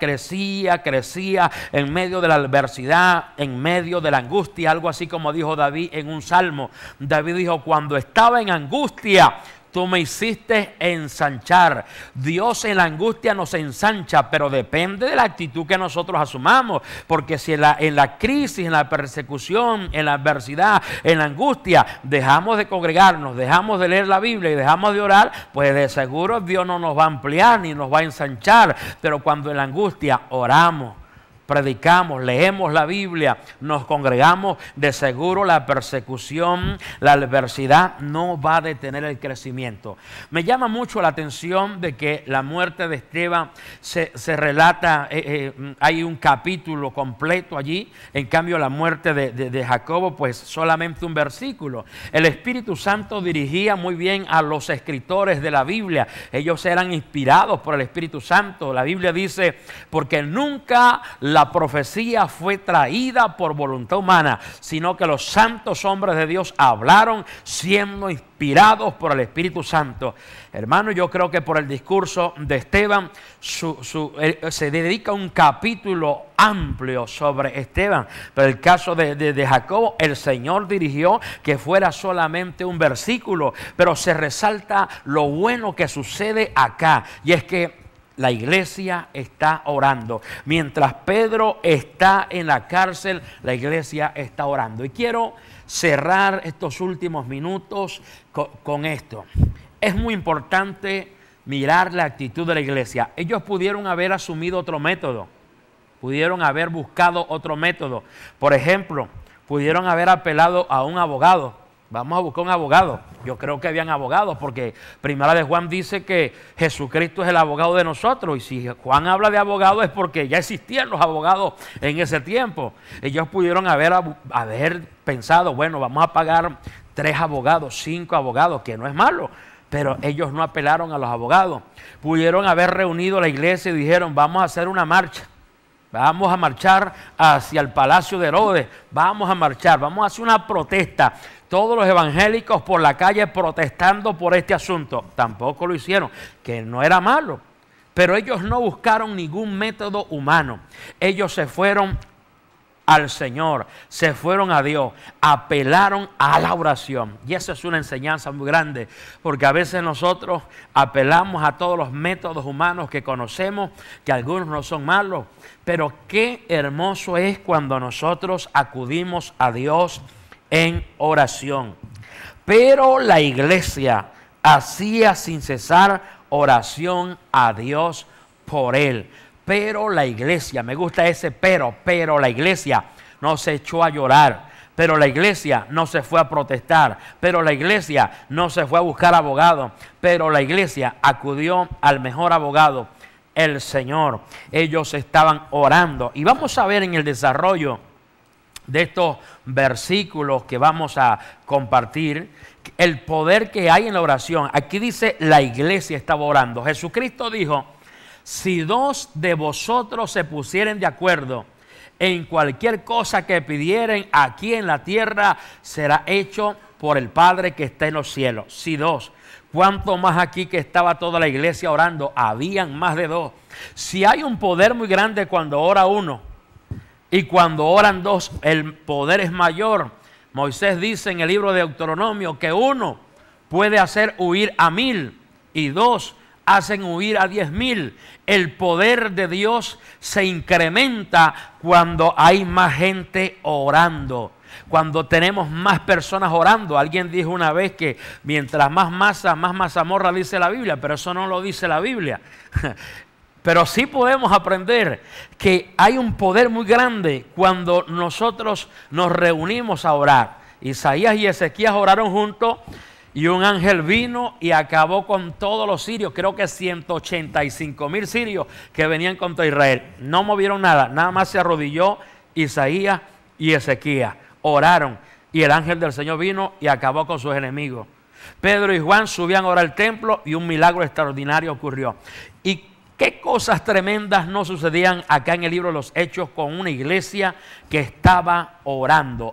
en medio de la adversidad, en medio de la angustia, algo así como dijo David en un salmo. David dijo, cuando estaba en angustia, tú me hiciste ensanchar. Dios en la angustia nos ensancha, pero depende de la actitud que nosotros asumamos. Porque si en la crisis, en la persecución, en la adversidad, en la angustia, dejamos de congregarnos, dejamos de leer la Biblia y dejamos de orar, pues de seguro Dios no nos va a ampliar ni nos va a ensanchar. Pero cuando en la angustia oramos, predicamos, leemos la Biblia, nos congregamos, de seguro la persecución, la adversidad no va a detener el crecimiento. Me llama mucho la atención de que la muerte de Esteban se relata, hay un capítulo completo allí, en cambio la muerte de Jacobo, pues solamente un versículo. El Espíritu Santo dirigía muy bien a los escritores de la Biblia, ellos eran inspirados por el Espíritu Santo. La Biblia dice, porque nunca la profecía fue traída por voluntad humana, sino que los santos hombres de Dios hablaron siendo inspirados por el Espíritu Santo. Hermano, yo creo que por el discurso de Esteban se dedica un capítulo amplio sobre Esteban, pero el caso de Jacobo, el Señor dirigió que fuera solamente un versículo, pero se resalta lo bueno que sucede acá, y es que la iglesia está orando. Mientras Pedro está en la cárcel, la iglesia está orando. Y quiero cerrar estos últimos minutos con esto. Es muy importante mirar la actitud de la iglesia. Ellos pudieron haber asumido otro método, pudieron haber buscado otro método. Por ejemplo, pudieron haber apelado a un abogado. Vamos a buscar un abogado. Yo creo que habían abogados, porque Primera de Juan dice que Jesucristo es el abogado de nosotros, y si Juan habla de abogado es porque ya existían los abogados en ese tiempo. Ellos pudieron haber pensado, bueno, vamos a pagar 3 abogados, 5 abogados, que no es malo, pero ellos no apelaron a los abogados. Pudieron haber reunido la iglesia y dijeron, vamos a hacer una marcha. Vamos a marchar hacia el palacio de Herodes, vamos a marchar, vamos a hacer una protesta. Todos los evangélicos por la calle protestando por este asunto. Tampoco lo hicieron, que no era malo. Pero ellos no buscaron ningún método humano. Ellos se fueron al Señor, se fueron a Dios, apelaron a la oración. Y esa es una enseñanza muy grande, porque a veces nosotros apelamos a todos los métodos humanos que conocemos, que algunos no son malos, pero qué hermoso es cuando nosotros acudimos a Dios en oración. Pero la iglesia hacía sin cesar oración a Dios por él. Pero la iglesia, me gusta ese pero la iglesia no se echó a llorar. Pero la iglesia no se fue a protestar, pero la iglesia no se fue a buscar abogado, pero la iglesia acudió al mejor abogado, el Señor. Ellos estaban orando. Y vamos a ver en el desarrollo de estos versículos que vamos a compartir el poder que hay en la oración. Aquí dice, la iglesia estaba orando. Jesucristo dijo, si dos de vosotros se pusieren de acuerdo en cualquier cosa que pidieren aquí en la tierra, será hecho por el Padre que está en los cielos. Si dos, ¿cuánto más aquí que estaba toda la iglesia orando? Habían más de dos. Si hay un poder muy grande cuando ora uno y cuando oran dos, el poder es mayor. Moisés dice en el libro de Deuteronomio que uno puede hacer huir a 1000 y dos hacen huir a 10,000. El poder de Dios se incrementa cuando hay más gente orando, cuando tenemos más personas orando. Alguien dijo una vez que mientras más masa, más mazamorra, dice la Biblia, pero eso no lo dice la Biblia. Pero sí podemos aprender que hay un poder muy grande cuando nosotros nos reunimos a orar. Isaías y Ezequías oraron juntos y un ángel vino y acabó con todos los sirios. Creo que 185,000 sirios que venían contra Israel. No movieron nada, nada más se arrodilló Isaías y Ezequías. Oraron y el ángel del Señor vino y acabó con sus enemigos. Pedro y Juan subían ahora al templo y un milagro extraordinario ocurrió. Y qué cosas tremendas no sucedían acá en el libro de los Hechos con una iglesia que estaba orando,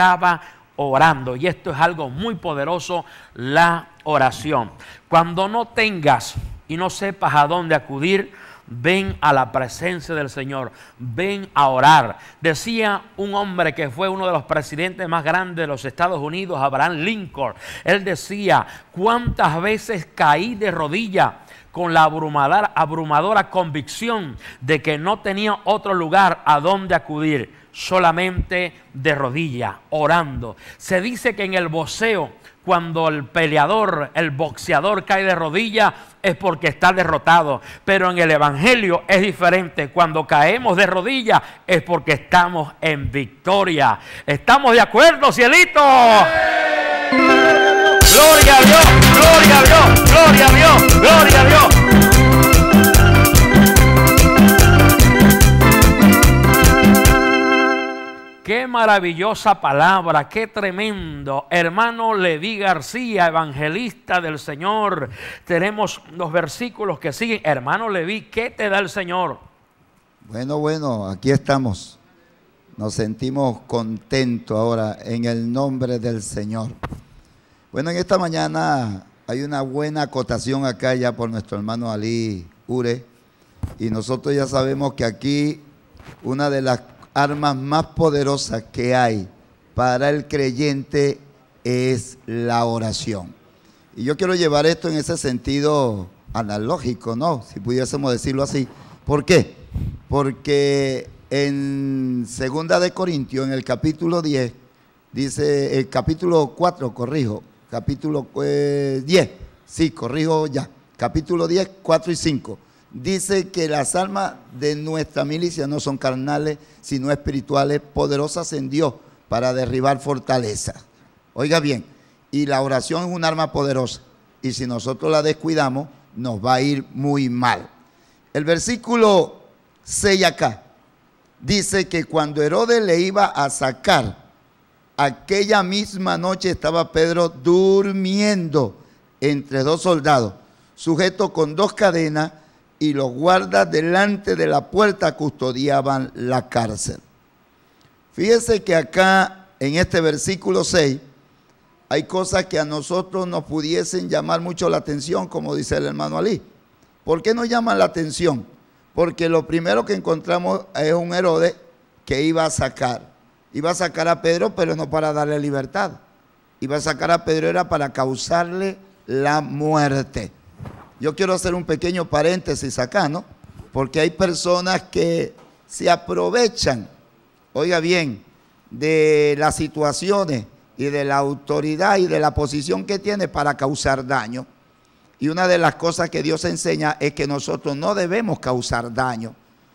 y esto es algo muy poderoso, la oración. Cuando no tengas y no sepas a dónde acudir, ven a la presencia del Señor, ven a orar. Decía un hombre que fue uno de los presidentes más grandes de los Estados Unidos, Abraham Lincoln. Él decía, ¿cuántas veces caí de rodillas con la abrumadora convicción de que no tenía otro lugar a donde acudir? Solamente de rodillas, orando. Se dice que en el boxeo, cuando el peleador, el boxeador cae de rodillas, es porque está derrotado. Pero en el evangelio es diferente. Cuando caemos de rodillas es porque estamos en victoria. ¿Estamos de acuerdo, cielito? ¡Gloria a Dios! ¡Gloria a Dios! ¡Gloria a Dios! ¡Gloria a Dios! Qué maravillosa palabra, qué tremendo. Hermano Leví García, evangelista del Señor. Tenemos los versículos que siguen. Hermano Leví, ¿qué te da el Señor? Bueno, aquí estamos. Nos sentimos contentos ahora en el nombre del Señor. Bueno, en esta mañana hay una buena acotación acá ya por nuestro hermano Ali Ure. Y nosotros ya sabemos que aquí una de las armas más poderosas que hay para el creyente es la oración. Y yo quiero llevar esto en ese sentido analógico, ¿no? Si pudiésemos decirlo así. ¿Por qué? Porque en 2 de Corintios, en el capítulo 10, dice, el capítulo 4, corrijo, capítulo 10, sí, corrijo ya, capítulo 10, 4 y 5. Dice que las armas de nuestra milicia no son carnales, sino espirituales, poderosas en Dios para derribar fortalezas. Oiga bien, y la oración es un arma poderosa, y si nosotros la descuidamos, nos va a ir muy mal. El versículo 6 acá, dice que cuando Herodes le iba a sacar, aquella misma noche estaba Pedro durmiendo entre dos soldados, sujeto con dos cadenas, y los guardas delante de la puerta custodiaban la cárcel. Fíjese que acá en este versículo 6 hay cosas que a nosotros nos pudiesen llamar mucho la atención, como dice el hermano Ali. ¿Por qué nos llaman la atención? Porque lo primero que encontramos es un Herodes que iba a sacar a Pedro, pero no para darle libertad. Iba a sacar a Pedro era para causarle la muerte. Yo quiero hacer un pequeño paréntesis acá, ¿no? Porque hay personas que se aprovechan, oiga bien, de las situaciones y de la autoridad y de la posición que tiene para causar daño. Y una de las cosas que Dios enseña es que nosotros no debemos causar daño.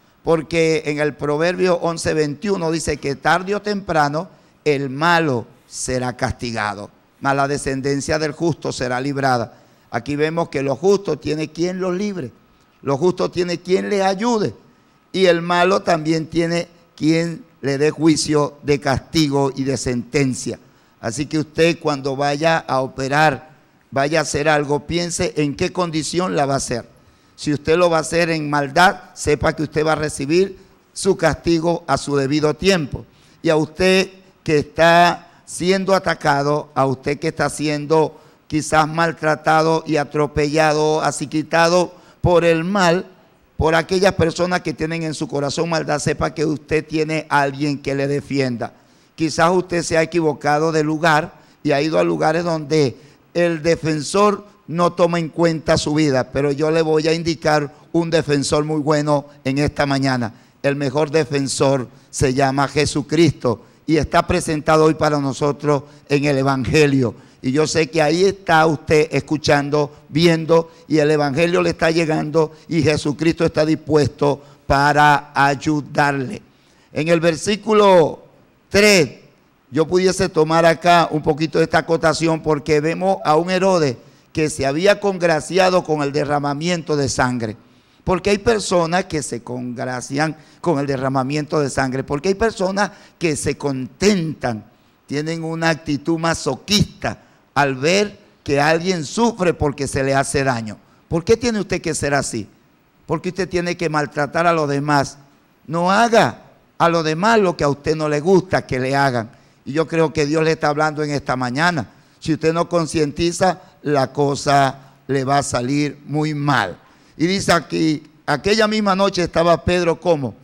Porque en el Proverbio 11:21 dice que tarde o temprano el malo será castigado, mas la descendencia del justo será librada. Aquí vemos que los justos tiene quien los libre, los justos tiene quien les ayude, y el malo también tiene quien le dé juicio de castigo y de sentencia. Así que usted, cuando vaya a operar, vaya a hacer algo, piense en qué condición la va a hacer. Si usted lo va a hacer en maldad, sepa que usted va a recibir su castigo a su debido tiempo. Y a usted que está siendo atacado, a usted que está siendo quizás maltratado y atropellado, así quitado por el mal, por aquellas personas que tienen en su corazón maldad, sepa que usted tiene a alguien que le defienda. Quizás usted se ha equivocado de lugar y ha ido a lugares donde el defensor no toma en cuenta su vida, pero yo le voy a indicar un defensor muy bueno en esta mañana. El mejor defensor se llama Jesucristo y está presentado hoy para nosotros en el Evangelio. Y yo sé que ahí está usted escuchando, viendo, y el Evangelio le está llegando y Jesucristo está dispuesto para ayudarle. En el versículo 3, yo pudiese tomar acá un poquito de esta acotación porque vemos a un Herodes que se había congraciado con el derramamiento de sangre. Porque hay personas que se congracian con el derramamiento de sangre, porque hay personas que se contentan, tienen una actitud masoquista al ver que alguien sufre porque se le hace daño. ¿Por qué tiene usted que ser así? Porque usted tiene que maltratar a los demás. No haga a los demás lo que a usted no le gusta que le hagan. Y yo creo que Dios le está hablando en esta mañana. Si usted no concientiza, la cosa le va a salir muy mal. Y dice aquí, aquella misma noche estaba Pedro como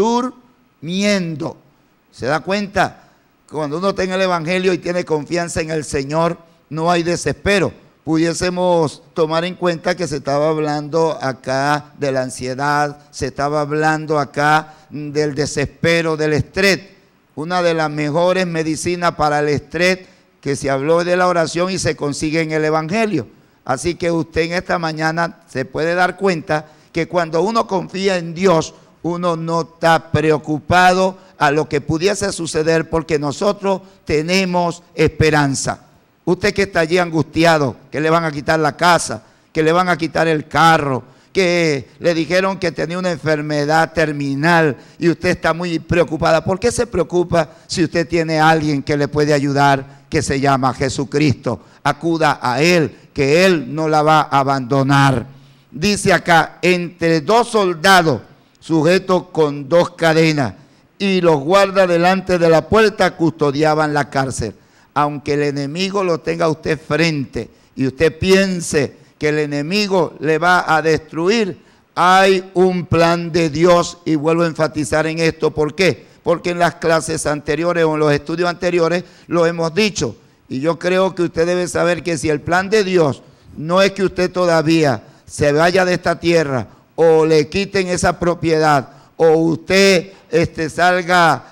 durmiendo. ¿Se da cuenta? Cuando uno tiene el Evangelio y tiene confianza en el Señor, no hay desespero. Pudiésemos tomar en cuenta que se estaba hablando acá de la ansiedad, se estaba hablando acá del desespero, del estrés. Una de las mejores medicinas para el estrés que se habló de la oración y se consigue en el Evangelio. Así que usted en esta mañana se puede dar cuenta que cuando uno confía en Dios, uno no está preocupado a lo que pudiese suceder porque nosotros tenemos esperanza. Usted que está allí angustiado, que le van a quitar la casa, que le van a quitar el carro, que le dijeron que tenía una enfermedad terminal y usted está muy preocupada. ¿Por qué se preocupa si usted tiene a alguien que le puede ayudar, que se llama Jesucristo? Acuda a Él, que Él no la va a abandonar. Dice acá, entre dos soldados sujetos con dos cadenas y los guardas delante de la puerta custodiaban la cárcel. Aunque el enemigo lo tenga a usted frente y usted piense que el enemigo le va a destruir, hay un plan de Dios, y vuelvo a enfatizar en esto. ¿Por qué? Porque en las clases anteriores o en los estudios anteriores lo hemos dicho, y yo creo que usted debe saber que si el plan de Dios no es que usted todavía se vaya de esta tierra o le quiten esa propiedad o usted salga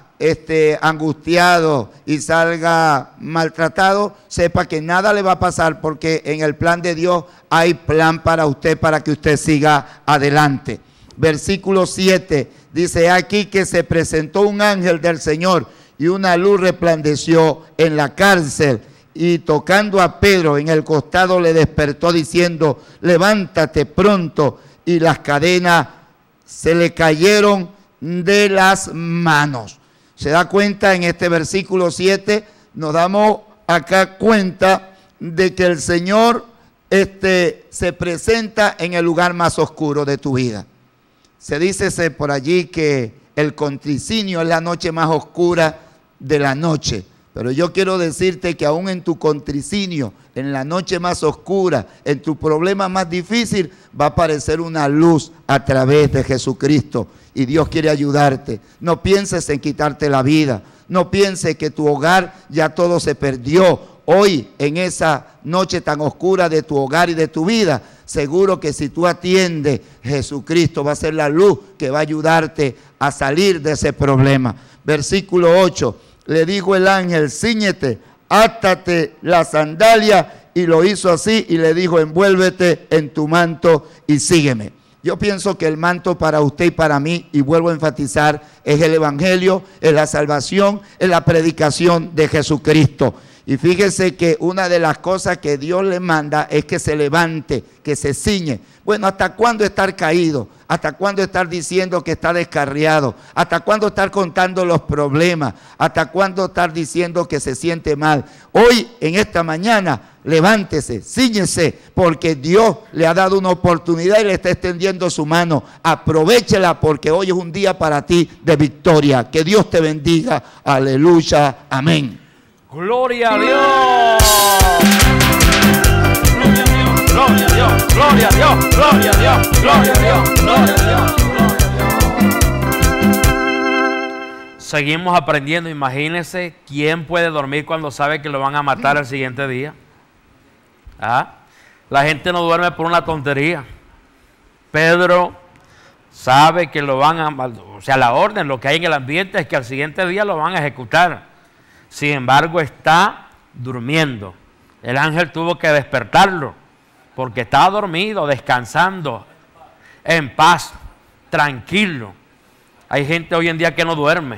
angustiado y salga maltratado, sepa que nada le va a pasar porque en el plan de Dios hay plan para usted, para que usted siga adelante. Versículo 7 dice aquí que se presentó un ángel del Señor y una luz resplandeció en la cárcel y tocando a Pedro en el costado le despertó diciendo, levántate pronto, y las cadenas se le cayeron de las manos. Se da cuenta en este versículo 7, nos damos acá cuenta de que el Señor se presenta en el lugar más oscuro de tu vida. Se dice por allí que el contricinio es la noche más oscura de la noche. Pero yo quiero decirte que aún en tu contricinio, en la noche más oscura, en tu problema más difícil, va a aparecer una luz a través de Jesucristo. Y Dios quiere ayudarte. No pienses en quitarte la vida. No pienses que tu hogar ya todo se perdió. Hoy, en esa noche tan oscura de tu hogar y de tu vida, seguro que si tú atiendes, Jesucristo va a ser la luz que va a ayudarte a salir de ese problema. Versículo 8. Le dijo el ángel, cíñete, átate la sandalia y lo hizo así y le dijo, envuélvete en tu manto y sígueme. Yo pienso que el manto para usted y para mí, y vuelvo a enfatizar, es el evangelio, es la salvación, es la predicación de Jesucristo. Y fíjese que una de las cosas que Dios le manda es que se levante, que se ciñe. Bueno, ¿hasta cuándo estar caído? ¿Hasta cuándo estar diciendo que está descarriado? ¿Hasta cuándo estar contando los problemas? ¿Hasta cuándo estar diciendo que se siente mal? Hoy, en esta mañana, levántese, cíñese, porque Dios le ha dado una oportunidad y le está extendiendo su mano. Aprovéchela, porque hoy es un día para ti de victoria. Que Dios te bendiga. Aleluya. Amén. Gloria a Dios. Gloria a Dios, gloria a Dios, gloria a Dios, gloria a Dios, gloria a Dios, gloria a Dios. Seguimos aprendiendo. Imagínense quién puede dormir cuando sabe que lo van a matar el siguiente día. ¿Ah? La gente no duerme por una tontería. Pedro sabe que lo van a, o sea, la orden, lo que hay en el ambiente es que al siguiente día lo van a ejecutar. Sin embargo, está durmiendo. El ángel tuvo que despertarlo porque estaba dormido, descansando, en paz, tranquilo. Hay gente hoy en día que no duerme.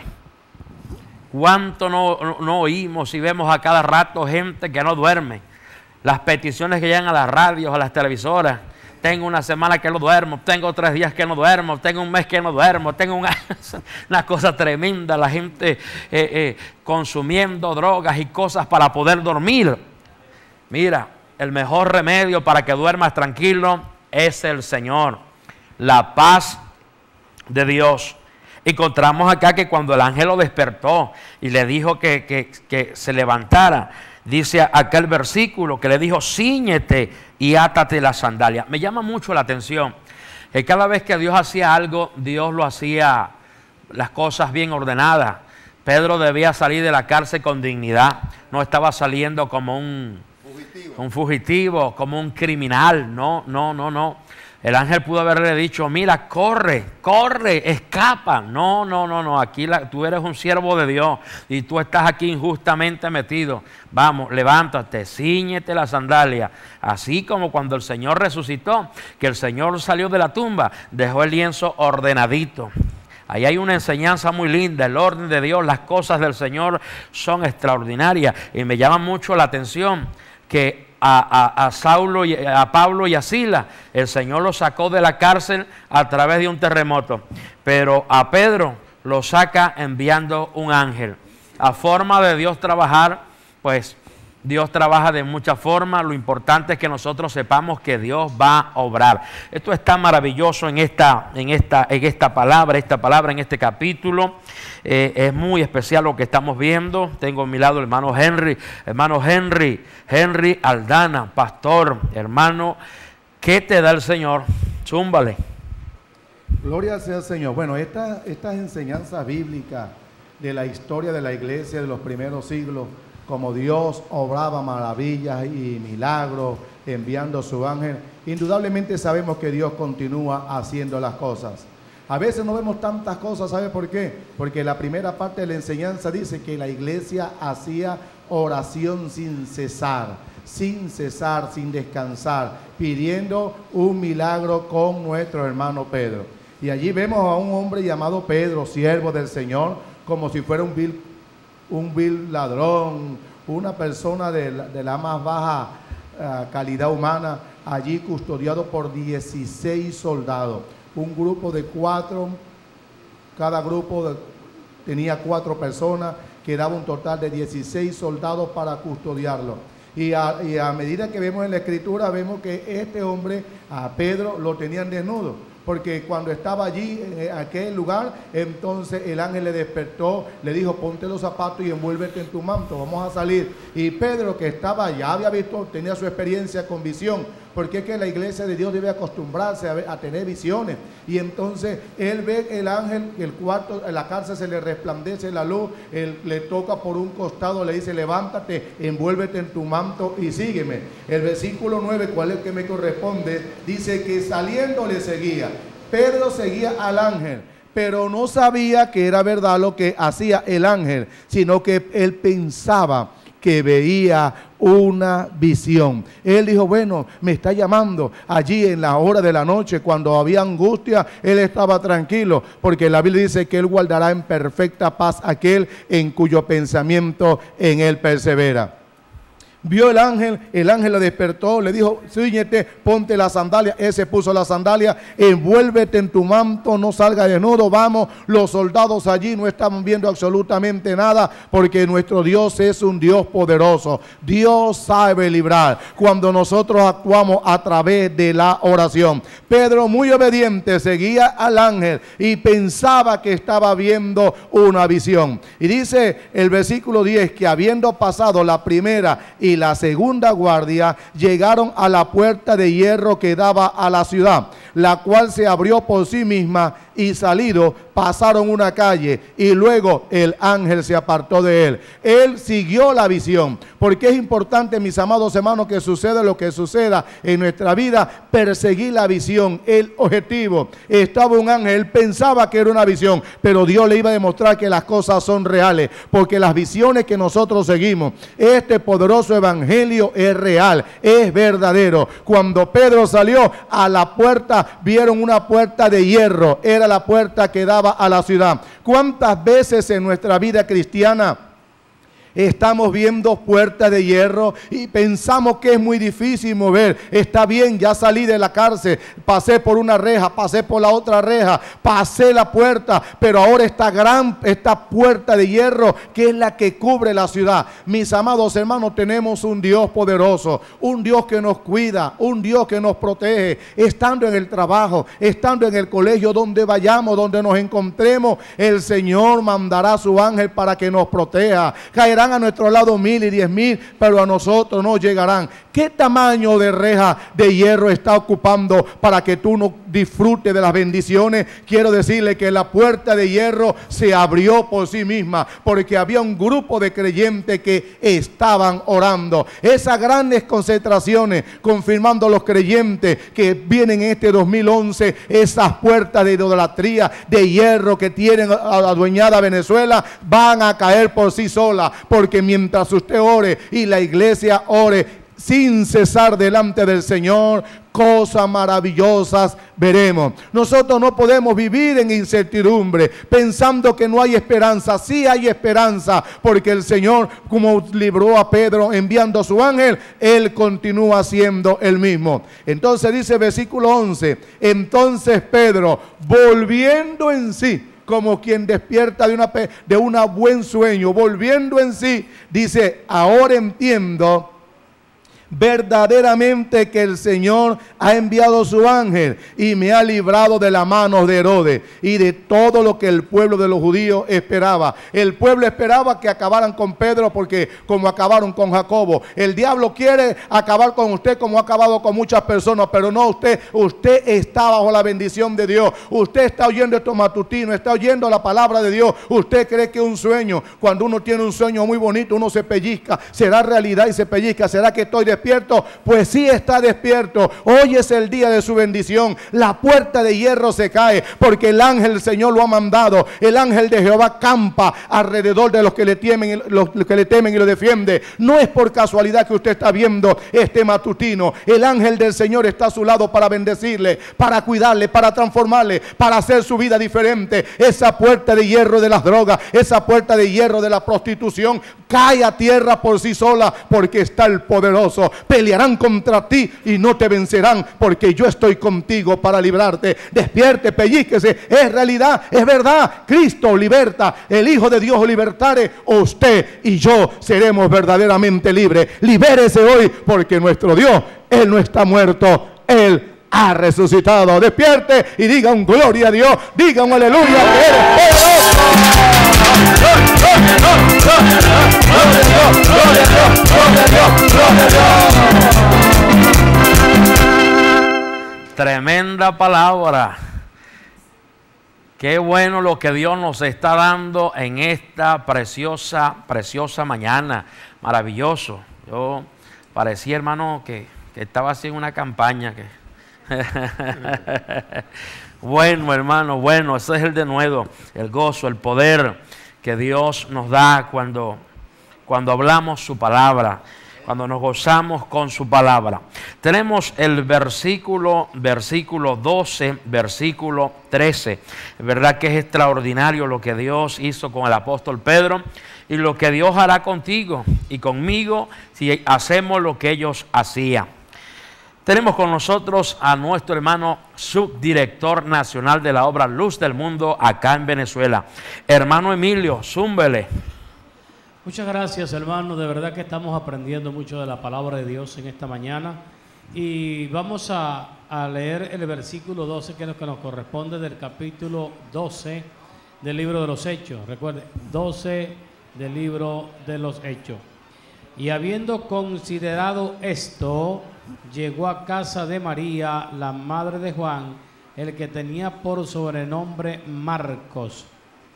¿Cuánto no oímos y vemos a cada rato gente que no duerme? Las peticiones que llegan a las radios, a las televisoras. Tengo una semana que no duermo, tengo 3 días que no duermo, tengo un mes que no duermo, tengo una cosa tremenda, la gente consumiendo drogas y cosas para poder dormir. Mira, el mejor remedio para que duermas tranquilo es el Señor, la paz de Dios. Encontramos acá que cuando el ángel lo despertó y le dijo que se levantara, dice acá el versículo que le dijo, cíñete y átate las sandalias. Me llama mucho la atención que cada vez que Dios hacía algo, Dios lo hacía las cosas bien ordenadas. Pedro debía salir de la cárcel con dignidad, no estaba saliendo como un fugitivo, como un criminal, no. El ángel pudo haberle dicho, mira, corre, escapa. No, aquí tú eres un siervo de Dios y tú estás aquí injustamente metido. Vamos, levántate, cíñete la sandalia. Así como cuando el Señor resucitó, que el Señor salió de la tumba, dejó el lienzo ordenadito. Ahí hay una enseñanza muy linda, el orden de Dios, las cosas del Señor son extraordinarias. Y me llama mucho la atención que a Saulo, a Pablo y a Silas, el Señor los sacó de la cárcel a través de un terremoto, pero a Pedro lo saca enviando un ángel. A forma de Dios trabajar, pues Dios trabaja de muchas formas. Lo importante es que nosotros sepamos que Dios va a obrar. Esto está maravilloso en esta palabra, en este capítulo. Es muy especial lo que estamos viendo. Tengo a mi lado el hermano Henry Aldana, pastor. Hermano, ¿qué te da el Señor? Zúmbale. Gloria sea al Señor. Bueno, estas enseñanzas bíblicas de la historia de la iglesia de los primeros siglos, como Dios obraba maravillas y milagros enviando a su ángel, indudablemente sabemos que Dios continúa haciendo las cosas. A veces no vemos tantas cosas, ¿sabe por qué? Porque la primera parte de la enseñanza dice que la iglesia hacía oración sin cesar, sin descansar, pidiendo un milagro con nuestro hermano Pedro. Y allí vemos a un hombre llamado Pedro, siervo del Señor, como si fuera un vil ladrón, una persona de la más baja calidad humana, allí custodiado por 16 soldados. Un grupo de 4, cada grupo tenía 4 personas, que daba un total de 16 soldados para custodiarlo. Y a medida que vemos en la escritura, vemos que este hombre, a Pedro, lo tenían desnudo. Porque cuando estaba allí, en aquel lugar, entonces el ángel le despertó, le dijo, ponte los zapatos y envuélvete en tu manto, vamos a salir. Y Pedro, que estaba, ya había visto, tenía su experiencia con visión, porque es que la iglesia de Dios debe acostumbrarse a tener visiones. Y entonces él ve el ángel, el cuarto, en la cárcel se le resplandece la luz, él le toca por un costado, le dice, levántate, envuélvete en tu manto y sígueme. El versículo 9, cuál es el que me corresponde, dice que saliendo le seguía. Pedro seguía al ángel, pero no sabía que era verdad lo que hacía el ángel, sino que él pensaba que veía una visión. Él dijo, bueno, me está llamando. Allí en la hora de la noche, cuando había angustia, él estaba tranquilo, porque la Biblia dice que él guardará en perfecta paz aquel en cuyo pensamiento en él persevera. Vio el ángel le despertó, le dijo, cíñete, ponte la sandalia. Él se puso la sandalia, envuélvete en tu manto, no salga desnudo. Vamos, los soldados allí no estaban viendo absolutamente nada, porque nuestro Dios es un Dios poderoso. Dios sabe librar cuando nosotros actuamos a través de la oración. Pedro, muy obediente, seguía al ángel y pensaba que estaba viendo una visión. Y dice el versículo 10 que habiendo pasado la primera y la segunda guardia, llegaron a la puerta de hierro que daba a la ciudad, la cual se abrió por sí misma, y salido pasaron una calle, y luego el ángel se apartó de él. Él siguió la visión, porque es importante, mis amados hermanos, que suceda lo que suceda en nuestra vida, perseguir la visión, el objetivo. Estaba un ángel, él pensaba que era una visión, pero Dios le iba a demostrar que las cosas son reales, porque las visiones que nosotros seguimos, este poderoso evangelio es real, es verdadero. Cuando Pedro salió a la puerta, vieron una puerta de hierro, era la puerta que daba a la ciudad. ¿Cuántas veces en nuestra vida cristiana estamos viendo puertas de hierro y pensamos que es muy difícil mover? Está bien, ya salí de la cárcel, pasé por una reja, pasé por la otra reja, pasé la puerta, pero ahora esta puerta de hierro que es la que cubre la ciudad. Mis amados hermanos, tenemos un Dios poderoso, un Dios que nos cuida, un Dios que nos protege, estando en el trabajo, estando en el colegio, donde vayamos, donde nos encontremos, el Señor mandará a su ángel para que nos proteja. Caerán a nuestro lado 1000 y 10,000, pero a nosotros no llegarán. ¿Qué tamaño de reja de hierro está ocupando para que tú no disfrutes de las bendiciones? Quiero decirle que la puerta de hierro se abrió por sí misma, porque había un grupo de creyentes que estaban orando. Esas grandes concentraciones, confirmando los creyentes que vienen en este 2011, esas puertas de idolatría de hierro que tienen adueñada Venezuela, van a caer por sí solas, porque mientras usted ore y la iglesia ore sin cesar delante del Señor, cosas maravillosas veremos. Nosotros no podemos vivir en incertidumbre, pensando que no hay esperanza. Sí hay esperanza, porque el Señor, como libró a Pedro enviando a su ángel, Él continúa siendo el mismo. Entonces dice versículo 11, entonces Pedro, volviendo en sí, como quien despierta de un buen sueño, volviendo en sí, dice, ahora entiendo verdaderamente que el Señor ha enviado su ángel y me ha librado de la mano de Herodes y de todo lo que el pueblo de los judíos esperaba. El pueblo esperaba que acabaran con Pedro, porque como acabaron con Jacobo, el diablo quiere acabar con usted como ha acabado con muchas personas, pero no usted. Usted está bajo la bendición de Dios. Usted está oyendo estos matutinos, está oyendo la palabra de Dios. Usted cree que es un sueño. Cuando uno tiene un sueño muy bonito, uno se pellizca. ¿Será realidad? Y se pellizca. ¿Será que estoy despierto? Pues sí está despierto. Hoy es el día de su bendición. La puerta de hierro se cae porque el ángel del Señor lo ha mandado. El ángel de Jehová campa alrededor de los que le temen, los que le temen y lo defiende. No es por casualidad que usted está viendo este matutino. El ángel del Señor está a su lado para bendecirle, para cuidarle, para transformarle, para hacer su vida diferente. Esa puerta de hierro de las drogas, esa puerta de hierro de la prostitución, cae a tierra por sí sola, porque está el poderoso. Pelearán contra ti y no te vencerán, porque yo estoy contigo para librarte. Despierte, pellíquese. Es realidad, es verdad. Cristo liberta. El Hijo de Dios libertare. Usted y yo seremos verdaderamente libres. Libérese hoy, porque nuestro Dios, Él no está muerto. Él ha resucitado. Despierte y diga un gloria a Dios. Diga un aleluya, que eres poderoso. Gloria a Dios, gloria a Dios, gloria a Dios. Tremenda palabra. Qué bueno lo que Dios nos está dando en esta preciosa mañana. Maravilloso. Yo parecía, hermano, que estaba haciendo una campaña. Bueno, hermano, bueno, ese es el denuedo, el gozo, el poder que Dios nos da cuando cuando hablamos su palabra, cuando nos gozamos con su palabra. Tenemos el versículo 12, versículo 13. Es verdad que es extraordinario lo que Dios hizo con el apóstol Pedro y lo que Dios hará contigo y conmigo si hacemos lo que ellos hacían. Tenemos con nosotros a nuestro hermano subdirector nacional de la obra Luz del Mundo acá en Venezuela, hermano Emilio Zúmbele. Muchas gracias, hermano. De verdad que estamos aprendiendo mucho de la palabra de Dios en esta mañana. Y vamos a leer el versículo 12, que es lo que nos corresponde del capítulo 12 del libro de los Hechos. Recuerde, 12 del libro de los Hechos. Y habiendo considerado esto, llegó a casa de María, la madre de Juan, el que tenía por sobrenombre Marcos,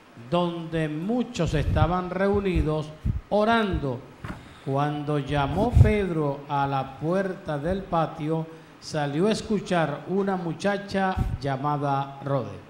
donde muchos estaban reunidos orando. Cuando llamó Pedro a la puerta del patio, salió a escuchar una muchacha llamada Rode.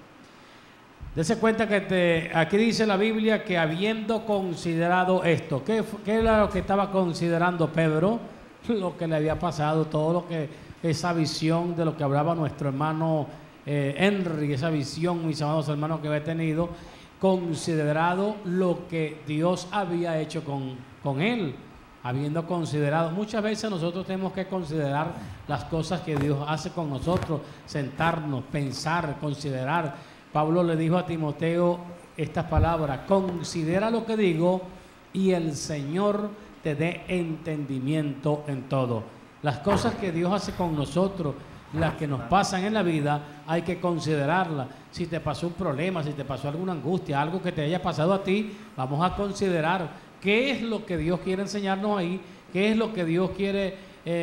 Dese cuenta que aquí dice la Biblia que habiendo considerado esto, ¿qué era lo que estaba considerando Pedro? Lo que le había pasado, todo lo que, esa visión de lo que hablaba nuestro hermano Henry, esa visión, mis amados hermanos, que había tenido, considerado lo que Dios había hecho con él, habiendo considerado. Muchas veces nosotros tenemos que considerar las cosas que Dios hace con nosotros, sentarnos, pensar, considerar. Pablo le dijo a Timoteo estas palabras: considera lo que digo y el Señor te dé entendimiento en todo. Las cosas que Dios hace con nosotros, las que nos pasan en la vida, hay que considerarlas. Si te pasó un problema, si te pasó alguna angustia, algo que te haya pasado a ti, vamos a considerar qué es lo que Dios quiere enseñarnos ahí, qué es lo que Dios quiere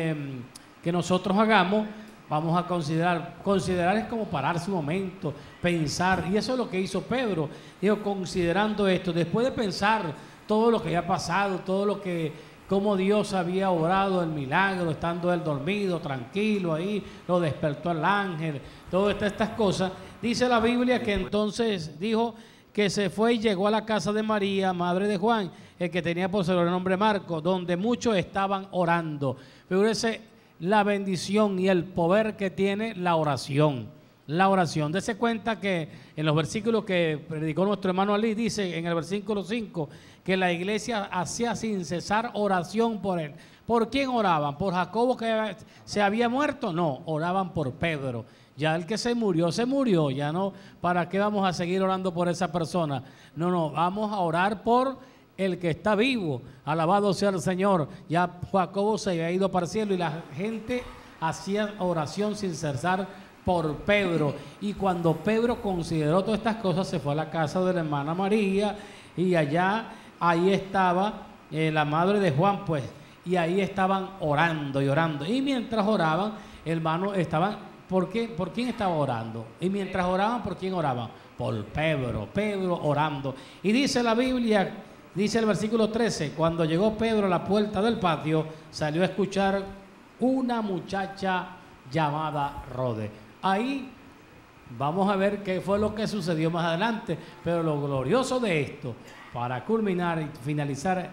que nosotros hagamos. Vamos a considerar. Considerar es como pararse un momento, pensar, y eso es lo que hizo Pedro. Dijo, considerando esto, después de pensar todo lo que había pasado, todo lo que, cómo Dios había obrado el milagro, estando él dormido, tranquilo ahí, lo despertó el ángel, todas estas cosas. Dice la Biblia que entonces dijo que se fue y llegó a la casa de María, madre de Juan, el que tenía por sobrenombre Marcos, donde muchos estaban orando. Figúrese la bendición y el poder que tiene la oración. La oración. Dese cuenta que en los versículos que predicó nuestro hermano Ali, dice en el versículo 5 que la iglesia hacía sin cesar oración por él. ¿Por quién oraban? ¿Por Jacobo que se había muerto? No, oraban por Pedro. Ya el que se murió, ya no. ¿Para qué vamos a seguir orando por esa persona? No, vamos a orar por el que está vivo. Alabado sea el Señor. Ya Jacobo se había ido para el cielo y la gente hacía oración sin cesar por Pedro. Y cuando Pedro consideró todas estas cosas, se fue a la casa de la hermana María y ahí estaba la madre de Juan, pues, y ahí estaban orando y orando. Y mientras oraban, hermanos, estaban, ¿por quién estaba orando? Y mientras oraban, ¿por quién oraban? Por Pedro orando. Y dice la Biblia, dice el versículo 13, cuando llegó Pedro a la puerta del patio, salió a escuchar una muchacha llamada Rode. Ahí vamos a ver qué fue lo que sucedió más adelante, pero lo glorioso de esto, para culminar y finalizar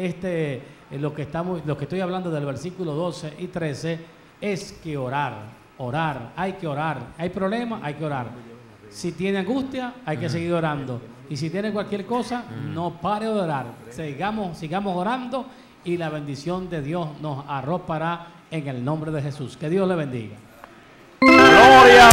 lo que estoy hablando del versículo 12 y 13, es que orar, hay que orar. Hay problemas, hay que orar. Si tiene angustia, hay que seguir orando. Y si tiene cualquier cosa, no pare de orar. Sigamos orando y la bendición de Dios nos arropará en el nombre de Jesús. Que Dios le bendiga. ¡Gloria a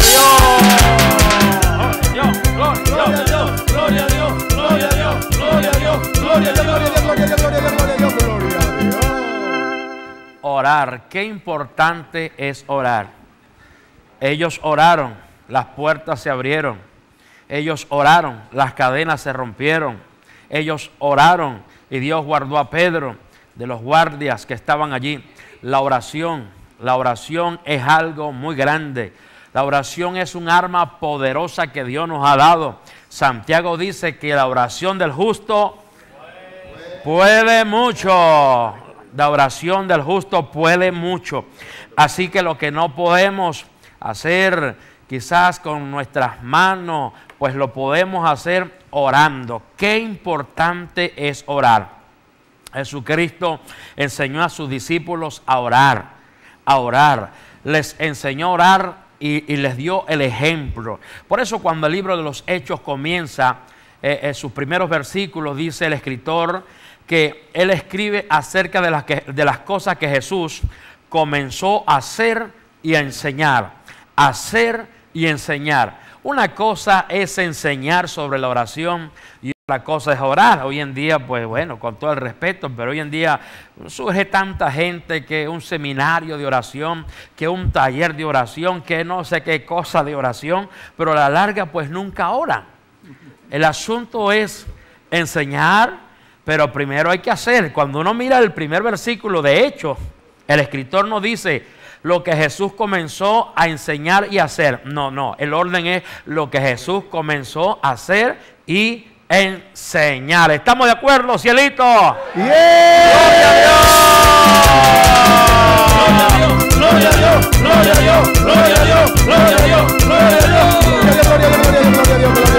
Dios! Gloria a Dios, gloria a Dios, gloria a Dios, gloria a Dios, gloria a Dios, gloria a Dios, gloria a Dios, gloria a Dios, gloria a Dios, gloria a Dios. Orar, qué importante es orar. Ellos oraron, las puertas se abrieron. Ellos oraron, las cadenas se rompieron. Ellos oraron y Dios guardó a Pedro de los guardias que estaban allí. La oración es algo muy grande. La oración es un arma poderosa que Dios nos ha dado. Santiago dice que la oración del justo puede mucho. La oración del justo puede mucho. Así que lo que no podemos hacer quizás con nuestras manos, pues lo podemos hacer orando. Qué importante es orar. Jesucristo enseñó a sus discípulos a orar, a orar. Les enseñó a orar y les dio el ejemplo. Por eso cuando el libro de los Hechos comienza, en sus primeros versículos dice el escritor que él escribe acerca de las cosas que Jesús comenzó a hacer y a enseñar. Hacer y enseñar. Una cosa es enseñar sobre la oración y otra cosa es orar. Hoy en día, pues bueno, con todo el respeto, pero hoy en día surge tanta gente que un seminario de oración, que un taller de oración, que no sé qué cosa de oración, pero a la larga pues nunca oran. El asunto es enseñar, pero primero hay que hacer. Cuando uno mira el primer versículo de Hechos, el escritor nos dice lo que Jesús comenzó a enseñar y hacer. No, el orden es lo que Jesús comenzó a hacer y enseñar. ¿Estamos de acuerdo, cielito? ¡Yeah! ¡Gloria a Dios! ¡Gloria a Dios! ¡Gloria a Dios! ¡Gloria a Dios! ¡Gloria a Dios! ¡Gloria a Dios! ¡Gloria a Dios! ¡Gloria a Dios! ¡Gloria a Dios!